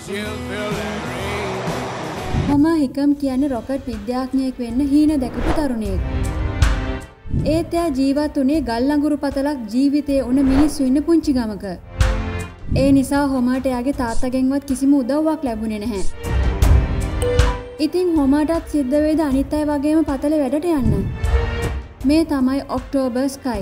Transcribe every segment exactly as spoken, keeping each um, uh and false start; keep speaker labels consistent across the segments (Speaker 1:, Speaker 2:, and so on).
Speaker 1: Homer Hickam කියන්නේ rocket විද්‍යාඥයෙක් වෙන්න හීන දැකපු තරුණයෙක්. ඒත් එයා ජීවත් වුණේ ගල් අඟුරු පතලක් ජීවිතයේ උන මිනිස්සු ඉන්න පුංචි ගමක. ඒ නිසා හොමර්ට එයාගේ තාත්තගෙන්වත් කිසිම උදව්වක් ලැබුණේ නැහැ. ඉතින් හොමර්ටත් සිද්ධ වෙයිද අනිත් අය වගේම පතලේ වැඩට යන්න. මේ තමයි ඔක්ටෝබර් ස්කයි.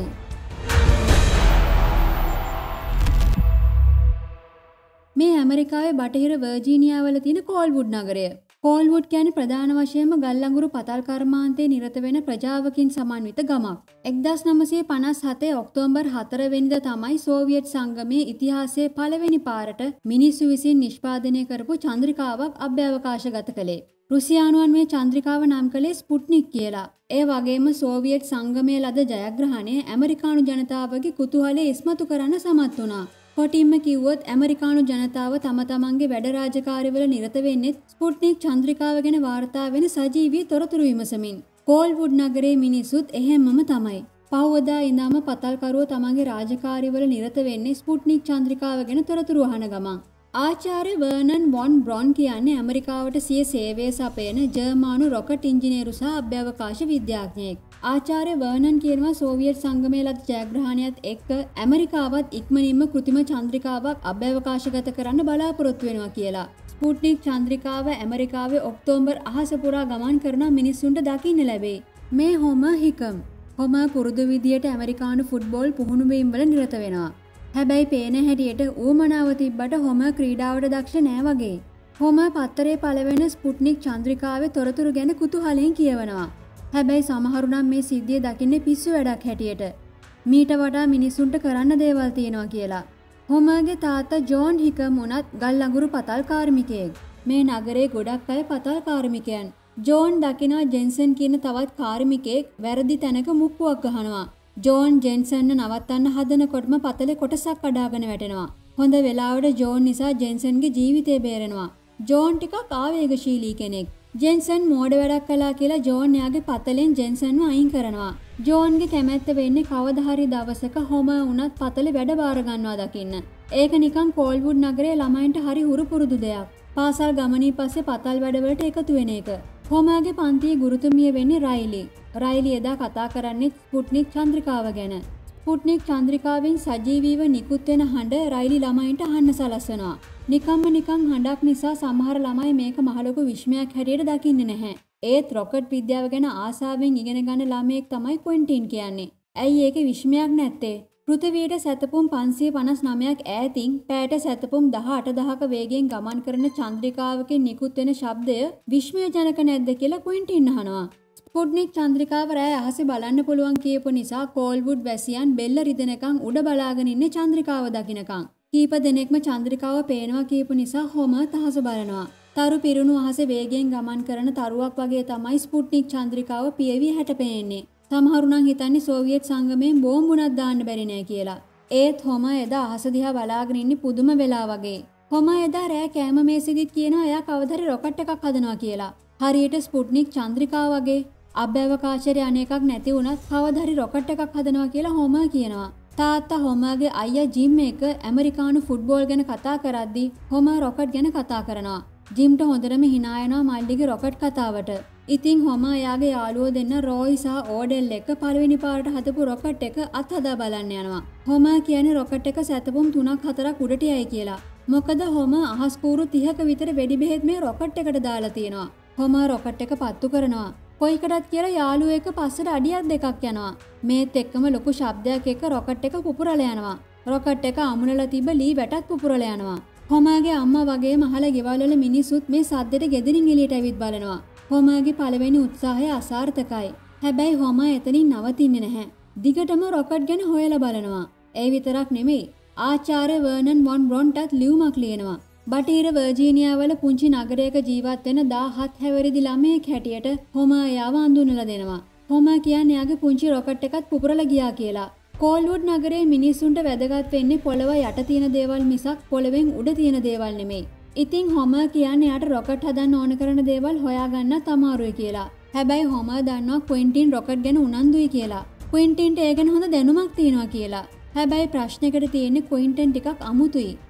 Speaker 1: මේ ඇමරිකාවේ බටහිර වර්ජීනියා වල තියෙන කෝල්වුඩ් නගරය. කෝල්වුඩ් කියන්නේ ප්‍රධාන වශයෙන්ම ගල් අඟුරු පතල් කර්මාන්තයේ නිරත වෙන ප්‍රජාවකින් සමන්විත ගමක්. එක්දාස් නවසිය පනස් හතේ ඔක්තෝබර් හතර වෙනිදා තමයි සෝවියට් සංගමයේ ඉතිහාසයේ පළවෙනි පාරට මිනිස්සු විසින් නිෂ්පාදනය කරපු චන්ද්‍රිකාවක් අභ්‍යවකාශගත කළේ. රුසියානුවන් මේ චන්ද්‍රිකාව නම් කළේ ස්පුට්නික් කියලා. ඒ වගේම සෝවියට් සංගමයේ ලද ජයග්‍රහණය ඇමරිකානු ජනතාවගේ කුතුහලය ඉස්මතු කරන්න සමත් වුණා. කොටින්ම කිව්වොත් ඇමරිකානු ජනතාව තම තමන්ගේ වැඩ රාජකාරිවල නිරත වෙන්නේ ස්පුට්නික් චන්ද්‍රිකාව ගැන වාර්තා වෙන සජීවී තොරතුරු විමසමින්. කෝල්වුඩ් නගරයේ මිනිසුත් එහෙම්මම තමයි. පහවදා ඉඳන්ම පතල්කරුවෝ තමන්ගේ රාජකාරිවල නිරත වෙන්නේ ස්පුට්නික් චන්ද්‍රිකාව ගැන තොරතුරු අහන ගමන්. ආචාර්ය වර්නන් වොන් බ්‍රොන් කියන්නේ ඇමරිකාවට සිය සේවය සපයන ජර්මානු රොකට් ඉංජිනේරු සහ අභ්‍යවකාශ විද්‍යාඥයෙක්. ආචාර්ය වර්නන් කියනවා සෝවියට් සංගමයේ ලද ජයග්‍රහණයත් එක්ක ඇමරිකාවත් ඉක්මනින්ම කෘත්‍රිම චන්ද්‍රිකාවක් අභ්‍යවකාශගත කරන්න බලාපොරොත්තු වෙනවා කියලා. ස්පුට්නික් චන්ද්‍රිකාව ඇමරිකාවේ ඔක්තෝබර් අහස පුරා ගමන් කරන මිනිස්සුන්ට දකින්න ලැබේ. මේ හොමර් හිකම්. හොමර් පුරුදු විදියට ඇමරිකානු ෆුට්බෝල් පුහුණුවීම් වල නිරත වෙනවා. හැබැයි පේන හැටියට ඌමනාව තිබ්බට හොමර් ක්‍රීඩාවට දක්ෂ නෑ වගේ. හොමර් පත්තරේ පළවෙන ස්පුට්නික් චන්ද්‍රිකාවේ තොරතුරු ගැන කුතුහලයෙන් කියවනවා. හැබැයි සමහරු නම් මේ සිද්ධිය දකින්නේ පිස්සු වැඩක් හැටියට. මීට වඩා මිනිසුන්ට කරන්න දේවල් තියෙනවා කියලා. හොමර්ගේ තාත්තා ජෝන් හිකම් උනත් ගල් අඟුරු පතල් කාර්මිකයෙක්. මේ නගරේ ගොඩක් අය පතල් කාර්මිකයන්. ජෝන් දකිනා ජෙන්සන් කියන තවත් කාර්මිකයෙක් වැරදි තැනක මුක්කුවක් ගහනවා. ජෝන් ජෙන්සන්ව නවත්තන්න හදනකොටම පතලේ කොටසක් කඩාගෙන වැටෙනවා. හොඳ වෙලාවට ජෝන් නිසා ජෙන්සන්ගේ ජීවිතය බේරෙනවා. ජෝන් ටිකක් ආවේගශීලී කෙනෙක්. ජෙන්සන් මෝඩ වැඩක් කළා කියලා ජෝන් එයාගේ පතලෙන් ජෙන්සන්ව අයින් කරනවා. ජෝන්ගේ කැමැත්ත වෙන්නේ කවදා හරි දවසක හොමර් උනත් පතලේ වැඩ බාර ගන්නවා දකින්න. ඒක නිකන් කෝල්වුඩ් නගරයේ ළමයින්ට හරි හුරු පුරුදු දෙයක්. පාසල් ගමනින් පස්සේ පතල් වැඩවලට එකතු වෙන එක. හොමර්ගේ පන්තියේ ගුරුතුමිය වෙන්නේ රයිලි. රයිලි එදා කතා කරන්නේ ස්පුට්නික් චන්ද්‍රිකාව ගැන. ස්පුට්නික් චන්ද්‍රිකාවෙන් සජීවීව නිකුත් වෙන හඬ රයිලි ළමයින්ට අහන්න සලස්වනවා. නිකම්ම නිකං හඬක් නිසා සමහර ළමයි මේක මහලොකු විශ්මයක් හැටියට දකින්නේ නැහැ. ඒත් රොකට් විද්‍යාව ගැන ආසාවෙන් ඉගෙන ගන්න ළමයෙක් තමයි ක්වින්ටින් කියන්නේ. ඇයි ඒකේ විශ්මයක් නැත්තේ? පෘථිවියට සැතපුම් පන්සිය පනස් නවයක් ඈතින් පැයට සැතපුම් දහ අට දහක වේගයෙන් ගමන් කරන චන්ද්‍රිකාවකින් නිකුත් වෙන ශබ්දය විශ්මයජනක නැද්ද කියලා ක්වින්ටින් අහනවා. ස්පුට්නික් චන්ද්‍රිකාව රෑ අහසේ බලන්න පුළුවන් කියපු නිසා කෝල්වුඩ් වැසියන් බෙල්ල රිදෙනකන් උඩ බලාගෙන ඉන්නේ චන්ද්‍රිකාව දකින්නකන්. කීප දෙනෙක්ම චන්ද්‍රිකාව පේනවා කියපු නිසා හොමර් තහස බලනවා. තරු පිරුණු අහසේ වේගයෙන් ගමන් කරන තරුවක් වගේ තමයි ස්පුට්නික් චන්ද්‍රිකාව පියවි හැට පේන්නේ. සමහරු නම් හිතන්නේ සෝවියට් සංගමයෙන් බෝම්බුණක් දාන්න බැරි නෑ කියලා. ඒත් හොමර් එදා අහස දිහා බලාගෙන ඉන්නේ පුදුම වෙලා වගේ. හොමර් එදා රෑ කෑම මේසෙදිත් කියනවා එයා කවදාද රොකට් එකක් හදනවා කියලා. හරියට ස්පුට්නික් චන්ද්‍රිකාව වගේ අභ්‍යවකාශයට යන එකක් නැති වුණත් කවදාද රොකට් එකක් හදනවා කියලා හොමර් කියනවා. තාත්තා හොමර්ගේ අයියා ජිම් එක ඇමරිකානු ෆුට්බෝල් ගැන කතා කරද්දී හොමර් රොකට් ගැන කතා කරනවා. ජිම්ට හොඳටම hina යනවා මල්ලිගේ රොකට් කතාවට. ඉතින් හොමර් එයාගේ යාළුවෝ දෙන්න රෝයි සහ ඕඩෙල් එක්ක පළවෙනි පාරට හදපු රොකට් එක අත්හදා බලන්න යනවා. හොමර් කියන්නේ රොකට් එක සැතපුම් තුනක් හතරක් උඩට යයි කියලා. මොකද හොමර් අහස් කූරු තිහක විතර වෙඩි බෙහෙත් මේ රොකට් එකට දාලා තියෙනවා. හොමර් රොකට් එක පත්තු කරනවා. කොයිකටත් කියලා යාළුවෝ එක පස්සට අඩියක් දෙකක් යනවා. මේත් එක්කම ලොකු ශබ්දයක් එක්ක රොකට් එක පුපුරලා යනවා. රොකට් එක අමුණලා තිබ්බ ලී වැටත් පුපුරලා යනවා. හොමර්ගේ අම්මා වගේම අහල ගෙවල් වල මිනිස්සුත් මේ සද්දෙට ගෙදරින් එළියට ඇවිත් බලනවා. හොමර්ගේ පළවෙනි උත්සාහය අසාර්ථකයි. හැබැයි හොමර් එතනින් නවතින්නේ නැහැ. දිගටම රොකට් ගැන හොයලා බලනවා. ඒ විතරක් නෙමෙයි. ආචාර්ය වර්නන් වොන් බ්‍රොන්ටත් ලියුමක් ලියනවා. බටහිර වර්ජීනියා වල පුංචි නගරයක ජීවත් වෙන දාහත් හැවිරිදි ළමයෙක් හැටියට හොමර් එයාව අඳුනලා දෙනවා. හොමර් කියන්නේ එයාගේ පුංචි රොකට් එකත් පුපුරලා ගියා කියලා. කෝල්වුඩ් නගරයේ මිනිස්සුන්ට වැදගත් වෙන්නේ පොළව යට තියෙන දේවල් මිසක් පොළවෙන් උඩ තියෙන දේවල් නෙමෙයි. ඉතින් හොමර් කියන්නේ එයාට රොකට් හදන්න ඕන කරන දේවල් හොයාගන්නත් අමාරුයි කියලා. හැබැයි හොමර් දන්නවා ක්වින්ටින් රොකට් ගැන උනන්දුයි කියලා. ක්වින්ටින්ට ඒ ගැන හොඳ දැනුමක් තියෙනවා කියලා. හැබැයි ප්‍රශ්නෙකට තියෙන්නේ ක්වින්ටන් ටිකක් අමුතුයි.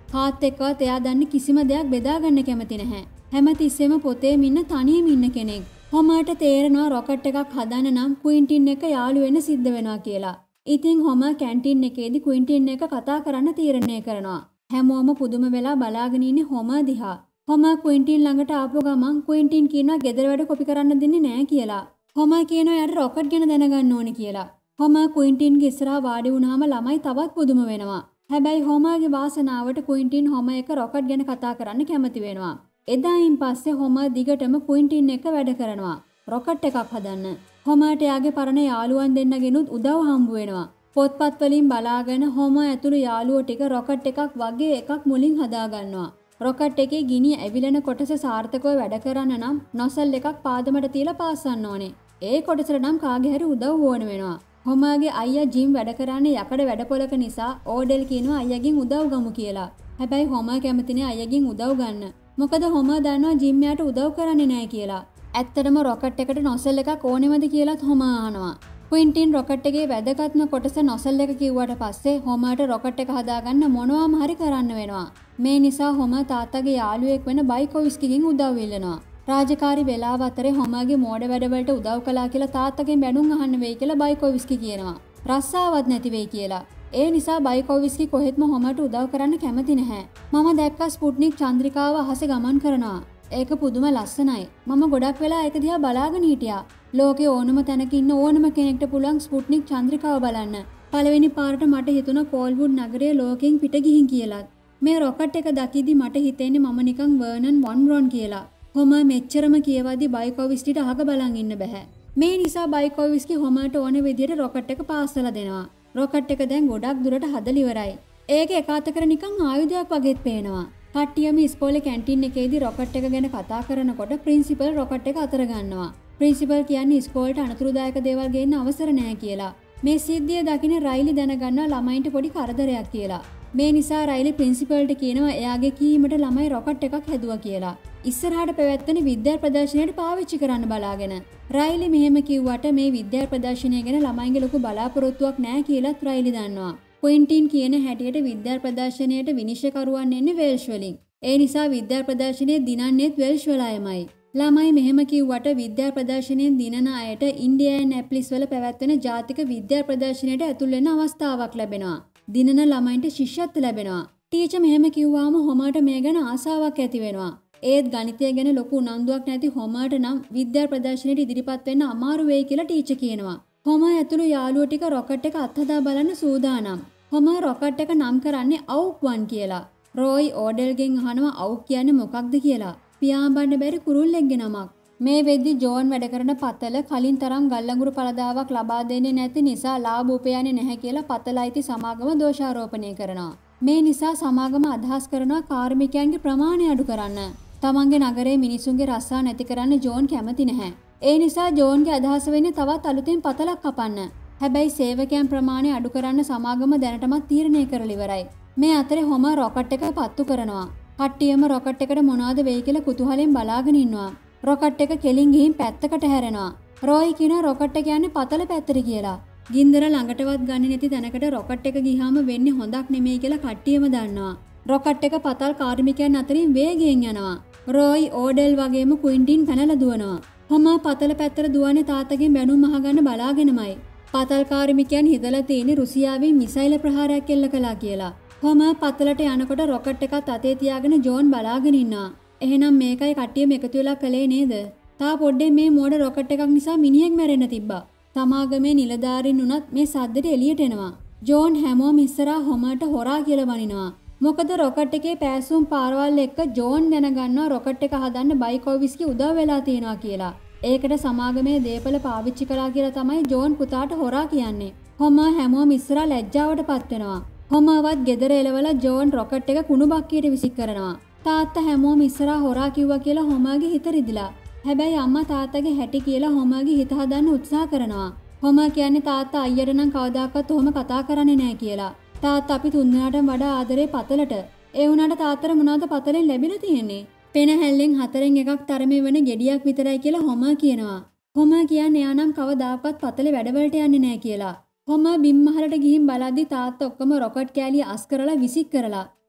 Speaker 1: කාත් එක්කවත් එයා දන්නේ කිසිම දෙයක් බෙදා ගන්න කැමති නැහැ. හැමතිස්සෙම පොතේම ඉන්න තනියම ඉන්න කෙනෙක්. හොමර්ට තේරෙනවා රොකට් එකක් හදන්න නම් ක්වින්ටින් එක යාළු වෙන්න සිද්ධ වෙනවා කියලා. ඉතින් හොමර් කැන්ටින් එකේදී ක්වින්ටින් එක කතා කරන්න තීරණය කරනවා. හැමෝම පුදුම වෙලා බලාගෙන ඉන්නේ හොමර් දිහා. හොමර් ක්වින්ටින් ළඟට ආපු ගමන් ක්වින්ටින් කියනවා ගෙදර වැඩ කොපි කරන්න දෙන්නේ නැහැ කියලා. හොමර් කියනවා යාට රොකට් ගැන දැනගන්න ඕනේ කියලා. හොමර් ක්වින්ටින්ගේ ඉස්සරහා වාඩි වුණාම ළමයි තවත් පුදුම වෙනවා. හැබැයි හොමර්ගේ වාසනාවට ක්වින්ටින් හොමර් එක රොකට් ගැන කතා කරන්න කැමති වෙනවා. එදායින් පස්සේ හොමර් දිගටම ක්වින්ටින් එක වැඩ කරනවා. රොකට් එකක් හදන්න. හොමර්ට යාගේ පරණ යාළුවන් දෙන්නගෙනුත් උදව් හම්බ වෙනවා. පොත්පත් වලින් බලාගෙන හොමර් ඇතුළු යාළුවෝ ටික රොකට් එකක් වගේ එකක් මුලින් හදා ගන්නවා. රොකට් එකේ ගිනි ඇවිලෙන කොටස සාර්ථකව වැඩ කරන්න නම් නොසල් එකක් පාදමට තියලා පාස්සන්න ඕනේ. ඒ කොටසට නම් කාගේ හරි උදව් ඕන වෙනවා. හොමර්ගේ අයියා ජිම් වැඩ කරන්නේ යකඩ වැඩපොලක නිසා ඕඩෙල් කියනවා අයියාගෙන් උදව් ගමු කියලා. හැබැයි හොමර් කැමතිනේ අයියාගෙන් උදව් ගන්න. මොකද හොමර් දන්නවා ජිම් යාට උදව් කරන්නේ නැහැ කියලා. ඇත්තටම රොකට් එකට නොසල් එකක් ඕනෙමද කියලාත් හොමර් අහනවා. ක්වින්ටින් රොකට් එකේ වැදගත්ම කොටස නොසල් එක කිව්වට පස්සේ හොමර්ට රොකට් එක හදාගන්න මොනවාම හරි කරන්න වෙනවා. මේ නිසා හොමර් තාත්තගේ යාළුවෙක් වෙන බයිකොවිස්කිගෙන් උදව් ඉල්ලනවා. රාජකාරි වෙලාව අතරේ හොමර්ගේ මෝඩ වැඩවලට උදව් කළා කියලා තාත්තගෙන් බැනුම් අහන්න වෙයි කියලා බයිකොවිස්කි කියනවා. රස්සාවක් නැති වෙයි කියලා. ඒ නිසා බයිකොවිස්කි කොහෙත්ම හොමර්ට උදව් කරන්න කැමති නැහැ. මම දැක්කා ස්පුට්නික් චන්ද්‍රිකාව අහසේ ගමන් කරනවා. ඒක පුදුම ලස්සනයි. මම ගොඩක් වෙලා ඒක දිහා බලාගෙන හිටියා. ලෝකේ ඕනම තැනක ඉන්න ඕනම කෙනෙක්ට පුළුවන් ස්පුට්නික් චන්ද්‍රිකාව බලන්න. පළවෙනි පාරට මට හිතුණා කෝල්වුඩ් නගරය ලෝකෙන් පිට ගිහින් කියලා. මේ රොකට් එක දකිද්දි මට හිතෙන්නේ මම නිකන් වර්නන් වොන් බ්‍රොන් කියලා. හොමර් මෙච්චරම කියවද්දි බයිකොවිස්කිට අහක බලන් ඉන්න බෑ. මේ නිසා බයිකොවිස්කි හොමර්ට ඕන විදියට රොකට් එක පාස්සලා දෙනවා. රොකට් එක දැන් ගොඩක් දුරට හදලා ඉවරයි. ඒක එකාතකර නිකන් ආයුධයක් වගේත් පේනවා. කට්ටියම ඉස්කෝලේ කැන්ටින් එකේදී රොකට් එක ගැන කතා කරනකොට ප්‍රින්සිපල් රොකට් එක අතර ගන්නවා. ප්‍රින්සිපල් කියන්නේ ඉස්කෝලේට අනතුරුදායක දේවල් ගේන්න අවසර නැහැ කියලා. මේ සිද්ධිය දකින රයිලි දැනගන්නවා ළමයින්ට පොඩි කරදරයක් කියලා. මේ නිසා රයිලි ප්‍රින්සිපල්ට කියනවා එයාගේ කීමට ළමයි රොකට් එකක් හැදුවා කියලා. ඉස්සරහට පැවැත්වෙන විද්‍යා ප්‍රදර්ශනයට පාවිච්චි කරන්න බලාගෙන. රයිලි මෙහෙම කිව්වට මේ විද්‍යා ප්‍රදර්ශනය ගැන ළමයින්ගේ ලොකු බලාපොරොත්තුවක් නැහැ කියලාත් රයිලි දන්නවා. ක්වින්ටින් කියන හැටියට විද්‍යා ප්‍රදර්ශනයට විනිශ්චයකරුවන් එන්නේ වෙල්ෂ් වලින්. ඒ නිසා විද්‍යා ප්‍රදර්ශනයේ දිනන්නේත් වෙල්ෂ් වල අයමයි. ළමයි මෙහෙම කිව්වට විද්‍යා ප්‍රදර්ශනයෙන් දිනන අයට ඉන්ඩියානැප්ලිස් වල පැවැත්වෙන ජාතික විද්‍යා ප්‍රදර්ශනයට ඇතුල් වෙන්න අවස්ථාවක් ලැබෙනවා. දිනන ළමයින්ට ශිෂ්‍යත්ව ලැබෙනවා. ටීචර් මෙහෙම කිව්වාම හොමර්ට මේ ගැන ආසාවක් ඇති වෙනවා. ඒත් ගණිතය ගැන ලොකු උනන්දුවක් නැති හොමර්ට නම් විද්‍යා ප්‍රදර්ශනයට ඉදිරිපත් වෙන්න අමාරු වෙයි කියලා ටීචර් කියනවා. හොමර් ඇතුළු යාළුවෝ ටික රොකට් එක අත්හදා බලන්න සූදානම්. හොමර් රොකට් එක නම් කරන්නේ අවුක් වන් කියලා. රෝයි ඕඩෙල්ගෙන් අහනවා අවුක් කියන්නේ මොකක්ද කියලා. පියාඹන්න බැරි කුරුල්ලෙක්ගේ නමක්. මේ වෙද්දි ජෝන් වැඩ කරන පතල කලින් තරම් ගල්ලඟුරු පළදාවක් ලබා දෙන්නේ නැති නිසා ලාභ උපයන්නේ නැහැ කියලා පතලයිති සමාගම දෝෂාරෝපණය කරනවා. මේ නිසා සමාගම අදහස් කරනවා කාර්මිකයන්ගේ ප්‍රමාණය අඩු කරන්න. තමන්ගේ නගරයේ මිනිසුන්ගේ රස්සා නැති කරන්න ජෝන් කැමති නැහැ. ඒ නිසා ජෝන්ගේ අදහස වෙන්නේ තවත් අලුතෙන් පතලක් කපන්න. හැබැයි සේවකයන් ප්‍රමාණය අඩු කරන්න සමාගම දැනටමත් තීරණය කරලා ඉවරයි. මේ අතරේ හොමර් රොකට් එක පත්තු කරනවා. කට්ටියම රොකට් එකට මොනවද වෙයි කියලා කුතුහලෙන් බලාගෙන ඉන්නවා. රොකට් එක කෙලින් ගිහින් පැත්තකට හැරෙනවා. රෝයි කියනවා රොකට් එක යන්නේ පතල පැත්තට කියලා. ගින්දර ළඟටවත් ගන්නේ නැති තැනකට රොකට් එක ගියාම වෙන්නේ හොඳක් නෙමෙයි කියලා කට්ටියම දන්නවා. රොකට් එක පතල් කාර්මිකයන් අතරින් වේගයෙන් යනවා. රෝයි ඕඩෙල් වගේම ක්වින්ටින් පැනලා දුවනවා. හොමර් පතල පැත්තට දුවන්නේ තාත්තගෙන් බැනුම් අහගන්න බලාගෙනමයි. පතල් කාර්මිකයන් හිතලා තියෙන්නේ රුසියාවෙන් මිසයිල ප්‍රහාරයක් එල්ල කළා කියලා. හොමර් පතලට යනකොට රොකට් එකත් අතේ තියාගෙන ජෝන් බලාගෙන ඉන්නවා. එහෙනම් මේකයි කට්ටියම එකතු වෙලා කළේ නේද? තා පොඩ්ඩෙන් මේ මෝඩ රොකට් එකක් නිසා මිනිහෙක් මැරෙන්න තිබ්බා. සමාගමේ නිලධාරීන් උනත් මේ සද්දෙට එළියට එනවා. ජෝන් හැමෝම ඉස්සරහා හොමර්ට හොරා කියලා බනිනවා. මොකද රොකට් එකේ පෑසුම් පාරවල් එක්ක ජෝන් දැනගන්නවා රොකට් එක හදන්න බයිකොවිස්කි උදව් වෙලා තියෙනවා කියලා. ඒකට සමාගමේ දේපල පාවිච්චි කළා කියලා තමයි ජෝන් පුතාට හොරා කියන්නේ. හොමර් හැමෝම ඉස්සරහා ලැජ්ජාවටපත් වෙනවා. හොමර්වත් ගෙදර එලවලා ජෝන් රොකට් එක කුණු බක්කියට විසි කරනවා. තාත්තා හැමෝම ඉස්සරහා හොරා කිව්වා කියලා හොමර්ගේ හිත රිදිලා. හැබැයි අම්මා තාත්තගේ හැටි කියලා හොමර්ගේ හිත හදන්න උත්සාහ කරනවා. හොමර් කියන්නේ තාත්තා අයියට නම් කවදාකවත් ඔහොම කතා කරන්නේ නැහැ කියලා. තාත්තා අපි තුන්දෙනාටම වඩා ආදරේ පතලට. ඒ වුණාට තාත්තට මොනවද පතලෙන් ලැබිලා තියෙන්නේ? පෙන හැල්ලෙන් හතරෙන් එකක් තරමේ වෙන ගෙඩියක් විතරයි කියලා හොමර් කියනවා. හොමර් කියන්නේ එයා නම් කවදාකවත් පතලේ වැඩවලට යන්නේ නැහැ කියලා. හොමර් බිම්මහලට ගිහින් බලද්දි තාත්තා ඔක්කොම රොකට් කෑලිය අස් කරලා විසික් කරලා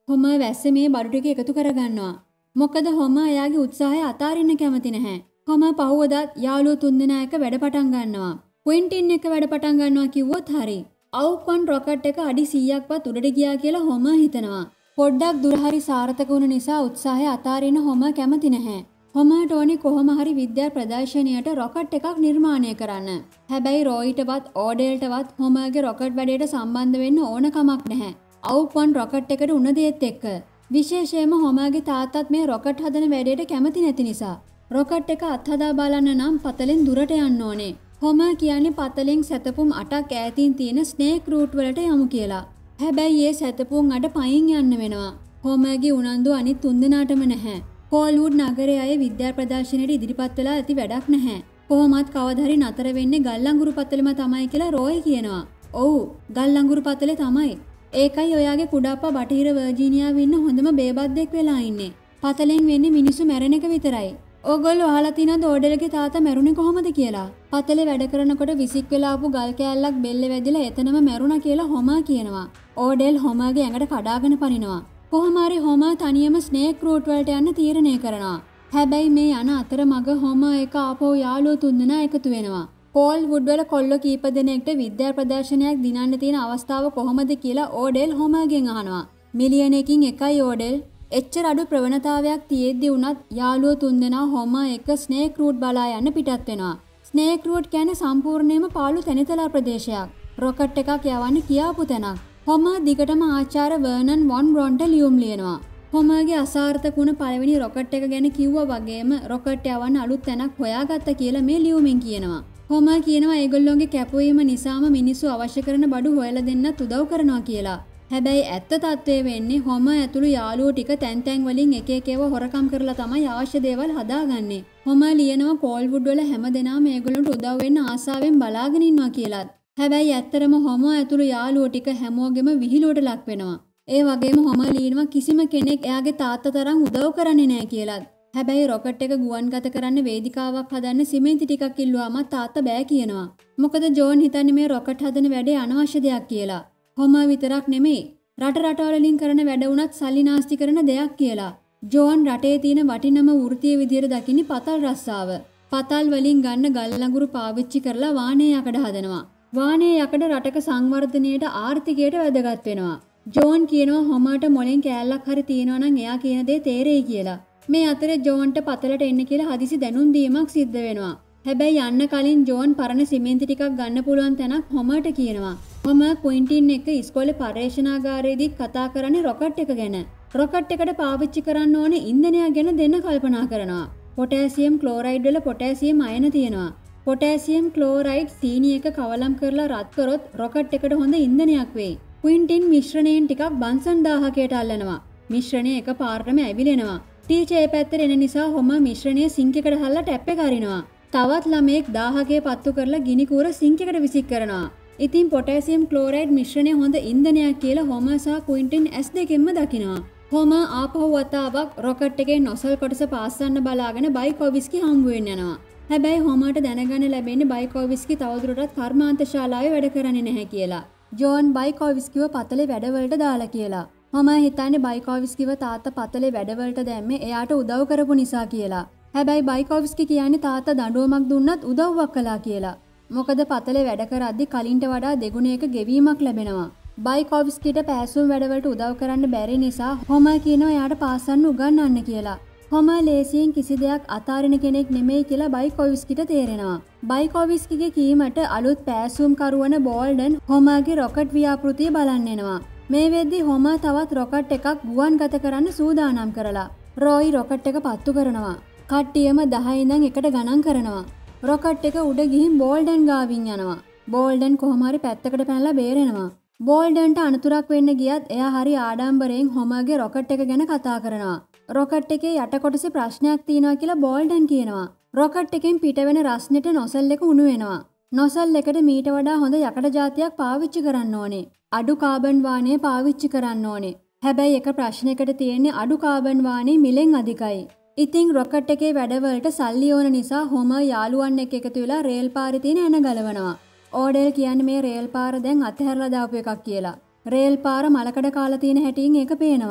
Speaker 1: හොමර් වැස්සේ මේ බඩු ටික එකතු කරගන්නවා. මොකද හොමර් එයාගේ උත්සාහය අතාරින්න කැමති නැහැ. හොමර් පහුවදාත් යාළුවෝ තුන්දෙනා එක වැඩ පටන් ගන්නවා. ක්වින්ටින් එක වැඩ පටන් ගන්නවා කිව්වොත් හරි. අවුප්වන් රොකට් එක අඩි සීයක්වත් උඩට ගියා කියලා හොමර් හිතනවා. පොඩ්ඩක් දුර හරි සාර්ථක වුණ නිසා උත්සාහය අතාරින්න හොමර් කැමති නැහැ. හොමර්ට ඕනේ කොහොම හරි විද්‍යා ප්‍රදර්ශනයට රොකට් එකක් නිර්මාණය කරන්න. හැබැයි රොයිටවත් ඕඩෙල්ටවත් හොමර්ගේ රොකට් වැඩේට සම්බන්ධ වෙන්න ඕන කමක් නැහැ. අවුප්වන් රොකට් එකට උණ දෙයත් එක්ක. විශේෂයෙන්ම හොමර්ගේ තාත්තත් මේ රොකට් හදන වැඩේට කැමති නැති නිසා රොකට් එක අත්හදා බලන්න නම් පතලෙන් දුරට යන්න ඕනේ. හොමර් කියන්නේ පතලෙන් සැතපුම් අටක් ඈතින් තියෙන ස්නේක් රූට් වලට යමු කියලා. හැබැයි ඒ සැතපුම් අඩ පයින් යන්න වෙනවා. හොමර්ගේ උනන්දු අනිත් තුන්දෙනාටම නැහැ. කෝල්වුඩ් නගරයේ අය විද්‍යා ප්‍රදර්ශනයට ඉදිරිපත් වෙලා ඇති වැඩක් නැහැ. කොහොමත් කවදා හරි නතර වෙන්නේ ගල් අඟුරු පතලෙම තමයි කියලා රෝයි කියනවා. ඔව් ගල් අඟුරු පතලේ තමයි. ඒකයි ඔයාගේ කුඩාප්පා බටහිර වර්ජීනියාවේ ඉන්න හොඳම බේබද්දෙක් වෙලා ඉන්නේ. පතලෙන් වෙන්නේ මිනිස්සු මැරෙන එක විතරයි. ඕගොල්ලෝ අහලා තියෙනවද ඕඩෙල්ගේ තාත්තා මැරුණේ කොහොමද කියලා? පතලේ වැඩ කරනකොට විසික් වෙලා ආපු ගල් කෑල්ලක් බෙල්ලේ වැදිලා එතනම මැරුණා කියලා හොමර් කියනවා. ඕඩෙල් හොමර්ගේ ඇඟට කඩාගෙන පනිනවා. කොහොම හරි හොමර් තනියම ස්නේක් රූට් වලට යන්න තීරණය කරනවා. හැබැයි මේ යන අතරමඟ හොමර් එක ආපහු යාළුවෝ තුන්දෙනා එකතු වෙනවා. කෝල්වුඩ් වල කොල්ලෝ කීප දෙනෙක්ට විද්‍යා ප්‍රදර්ශනයක් දිනන්න තියෙන අවස්ථාව කොහොමද කියලා ඕඩෙල් හොමර්ගෙන් අහනවා. මිලියනකින් එකයි ඕඩෙල්. එච්චර අඩු ප්‍රවණතාවයක් තියෙද්දි වුණත් යාළුවෝ තුන්දෙනා හොමර් එක ස්නේක් රූට් බලා යන්න පිටත් වෙනවා. ස්නේක් රූට් කියන්නේ සම්පූර්ණයෙන්ම පාළු තැනිතලා ප්‍රදේශයක්. රොකට් එකක් යවන්න කියාපු තැනක්. හොමර් දිගටම ආචාර්ය වර්නන් වොන් බ්‍රොන්ට ලියුම් ලියනවා. හොමර්ගේ අසාර්ථක වුණ පළවෙනි රොකට් එක ගැන කිව්වා වගේම රොකට් යවන්න අලුත් තැනක් හොයාගත්ත කියලා මේ ලියුමින් කියනවා. හොමර් කියනවා ඒගොල්ලෝගේ කැපවීම නිසාම මිනිස්සු අවශ්‍ය කරන බඩු හොයලා දෙන්නත් උදව් කරනවා කියලා. හැබැයි ඇත්ත තත්ත්වය වෙන්නේ හොමර් ඇතුළු යාළුවෝ ටික තැන් තැන් වලින් එක එක ඒවා හොරකම් කරලා තමයි අවශ්‍ය දේවල් හදාගන්නේ. හොමර් ලියනවා කෝල්වුඩ් වල හැමදෙනාම මේගොල්ලන්ට උදව් වෙන්න ආසාවෙන් බලාගෙන ඉන්නවා කියලාත්. හැබැයි ඇත්තරම හොමර් ඇතුළු යාළුවෝ ටික හැමෝගෙම විහිළුවට ලක් වෙනවා. ඒ වගේම හොමර් ලියනවා කිසිම කෙනෙක් එයාගේ තාත්තා තරම් උදව් කරන්නේ නැහැ කියලාත්. හැබැයි රොකට් එක ගුවන්ගත කරන්න වේදිකාවක් හදන්න සිමෙන්ති ටිකක් ඉල්ලුවාම තාත්තා බෑ කියනවා. මොකද ජෝන් හිතන්නේ මේ රොකට් හදන වැඩේ අනවශ්‍ය දෙයක් කියලා. හොමර් විතරක් නෙමෙයි රට රටවලින් කරන වැඩ වුණත් සල්ලි නාස්ති කරන දෙයක් කියලා. ජෝන් රටේ තියෙන වටිනම වෘත්තීය විදියට දකින්නේ පතල් රස්සාව. පතල් වලින් ගන්න ගල් ලඟුරු පාවිච්චි කරලා වාහනේ යකඩ හදනවා. වාහනේ යකඩ රටක සංවර්ධනයට ආර්ථිකයට වැදගත් වෙනවා. ජෝන් කියනවා හොමර්ට මොලෙන් කෑල්ලක් හරි තියෙනවා නම් එයා කියන දේ තේරෙයි කියලා. මේ අතරේ ජෝන්ට පතලට එන්න කියලා හදිසි දැනුම් දීමක් සිද්ධ වෙනවා. හැබැයි යන්න කලින් ජෝන් පරණ සිමෙන්ති ටිකක් ගන්න පුළුවන් තැනක් හොමර්ට කියනවා. හොමර් ක්වින්ටින් එක ඉස්කෝලේ පර්යේෂණාගාරයේදී කතා කරන්නේ රොකට් එක ගැන. රොකට් එකට පාවිච්චි කරන්න ඕනේ ඉන්ධනයක් ගැන දෙන්න කල්පනා කරනවා. පොටෑසියම් ක්ලෝරයිඩ් වල පොටෑසියම් අයන තියෙනවා. පොටෑසියම් ක්ලෝරයිඩ් සීනි එක කවලම් කරලා රත් කරොත් රොකට් එකට හොඳ ඉන්ධනයක් වෙයි. ක්වින්ටින් මිශ්‍රණයෙන් ටිකක් බන්සන් දාහකයට අල්ලනවා. මිශ්‍රණය එක පාරටම ඇවිලෙනවා. ටීචර් ඒ පැත්තට එන නිසා හොමර් මිශ්‍රණය සිංක් එකට හල්ලා ටැප් එක අරිනවා. තවත් ළමයෙක් දාහකේ පත්තු කරලා ගිනි කූර සිංක් එකට විසික් කරනවා. ඉතින් පොටෑසියම් ක්ලෝරයිඩ් මිශ්‍රණය හොඳ ඉන්ධනයක් කියලා හොමර් සහ ක්වින්ටින් ඇස් දෙකෙන්ම දකිනවා. හොමර් ආපහු වතාවක් රොකට් එකේ නොසල් කොටස පාස්සන්න බලාගෙන බයිකොවිස්කි හම්බ වෙන්න යනවා. හැබැයි හොමර්ට දැනගන්න ලැබෙන්නේ බයිකොවිස්කි තවදුරටත් කර්මාන්ත ශාලාවේ වැඩ කරන්නේ නැහැ කියලා. ජෝන් බයිකොවිස්කිව පතලේ වැඩවලට දාලා කියලා. හොමර් හිතන්නේ බයිකොවිස්කිව තාත්තා පතලේ වැඩවලට දැම්මේ එයාට උදව් කරපු නිසා කියලා. හැබැයි බයිකොවිස්කි කියන්නේ තාත්තා දඬුවමක් දුන්නත් උදව්වක් කළා කියලා. මොකද පතලේ වැඩ කරද්දි කලින්ට වඩා දෙගුණයක ගෙවීමක් ලැබෙනවා. බයිකොවිස්කිට පෑසුම් වැඩවලට උදව් කරන්න බැරි නිසා හොමර් කියනවා එයාට පාසන්න උගන්වන්න කියලා. හොමර් ලේසියෙන් කිසි දෙයක් අතාරින කෙනෙක් නෙමෙයි කියලා බයිකොවිස්කිට තේරෙනවා. බයිකොවිස්කිගේ කීමට අලුත් පෑසුම් කරුවන බෝල්ඩන් හොමර්ගේ රොකට් ව්‍යාපෘතිය බලන්න එනවා. මේ වෙද්දි හොමර් තවත් රොකට් එකක් ගුවන්ගත කරන්න සූදානම් කරලා රෝයි රොකට් එක පත්තු කරනවා. කට්ටියම දහය ඉඳන් එකට ගණන් කරනවා. රොකට් එක උඩ ගිහින් බෝල්ඩන් ගාවින් යනවා. බෝල්ඩන් කොහොම හරි පැත්තකට පැනලා බේරෙනවා. බෝල්ඩන්ට අනතුරක් වෙන්න ගියත් එයා හරි ආඩම්බරයෙන් හොමර්ගේ රොකට් එක ගැන කතා කරනවා. රොකට් එකේ යට කොටසේ ප්‍රශ්නයක් තියෙනවා කියලා බෝල්ඩන් කියනවා. රොකට් එකෙන් පිට වෙන රස්නෙට නොසල් එක උණු වෙනවා. නොසල් එකට මීට වඩා හොඳ යකඩ జాතියක් පාවිච්චි කරන්න ඕනේ. අඩු කාබන් වාහනය පාවිච්චි කරන්න ඕනේ. හැබැයි එක ප්‍රශ්නයකට තියෙන්නේ අඩු කාබන් වාහනේ මිලෙන් අධිකයි. ඉතින් රොකට් එකේ වැඩවලට සල්ලි ඕන නිසා හොමර් යාළුවන් එක්ක එකතු වෙලා රේල් පාරේ තියෙන ඇන ගලවනවා. ඕඩෙල් කියන්නේ මේ රේල් පාර දැන් අතහැරලා දාපු එකක් කියලා. රේල් පාර මලකඩ කාලා තියෙන හැටියෙන් ඒක පේනවා.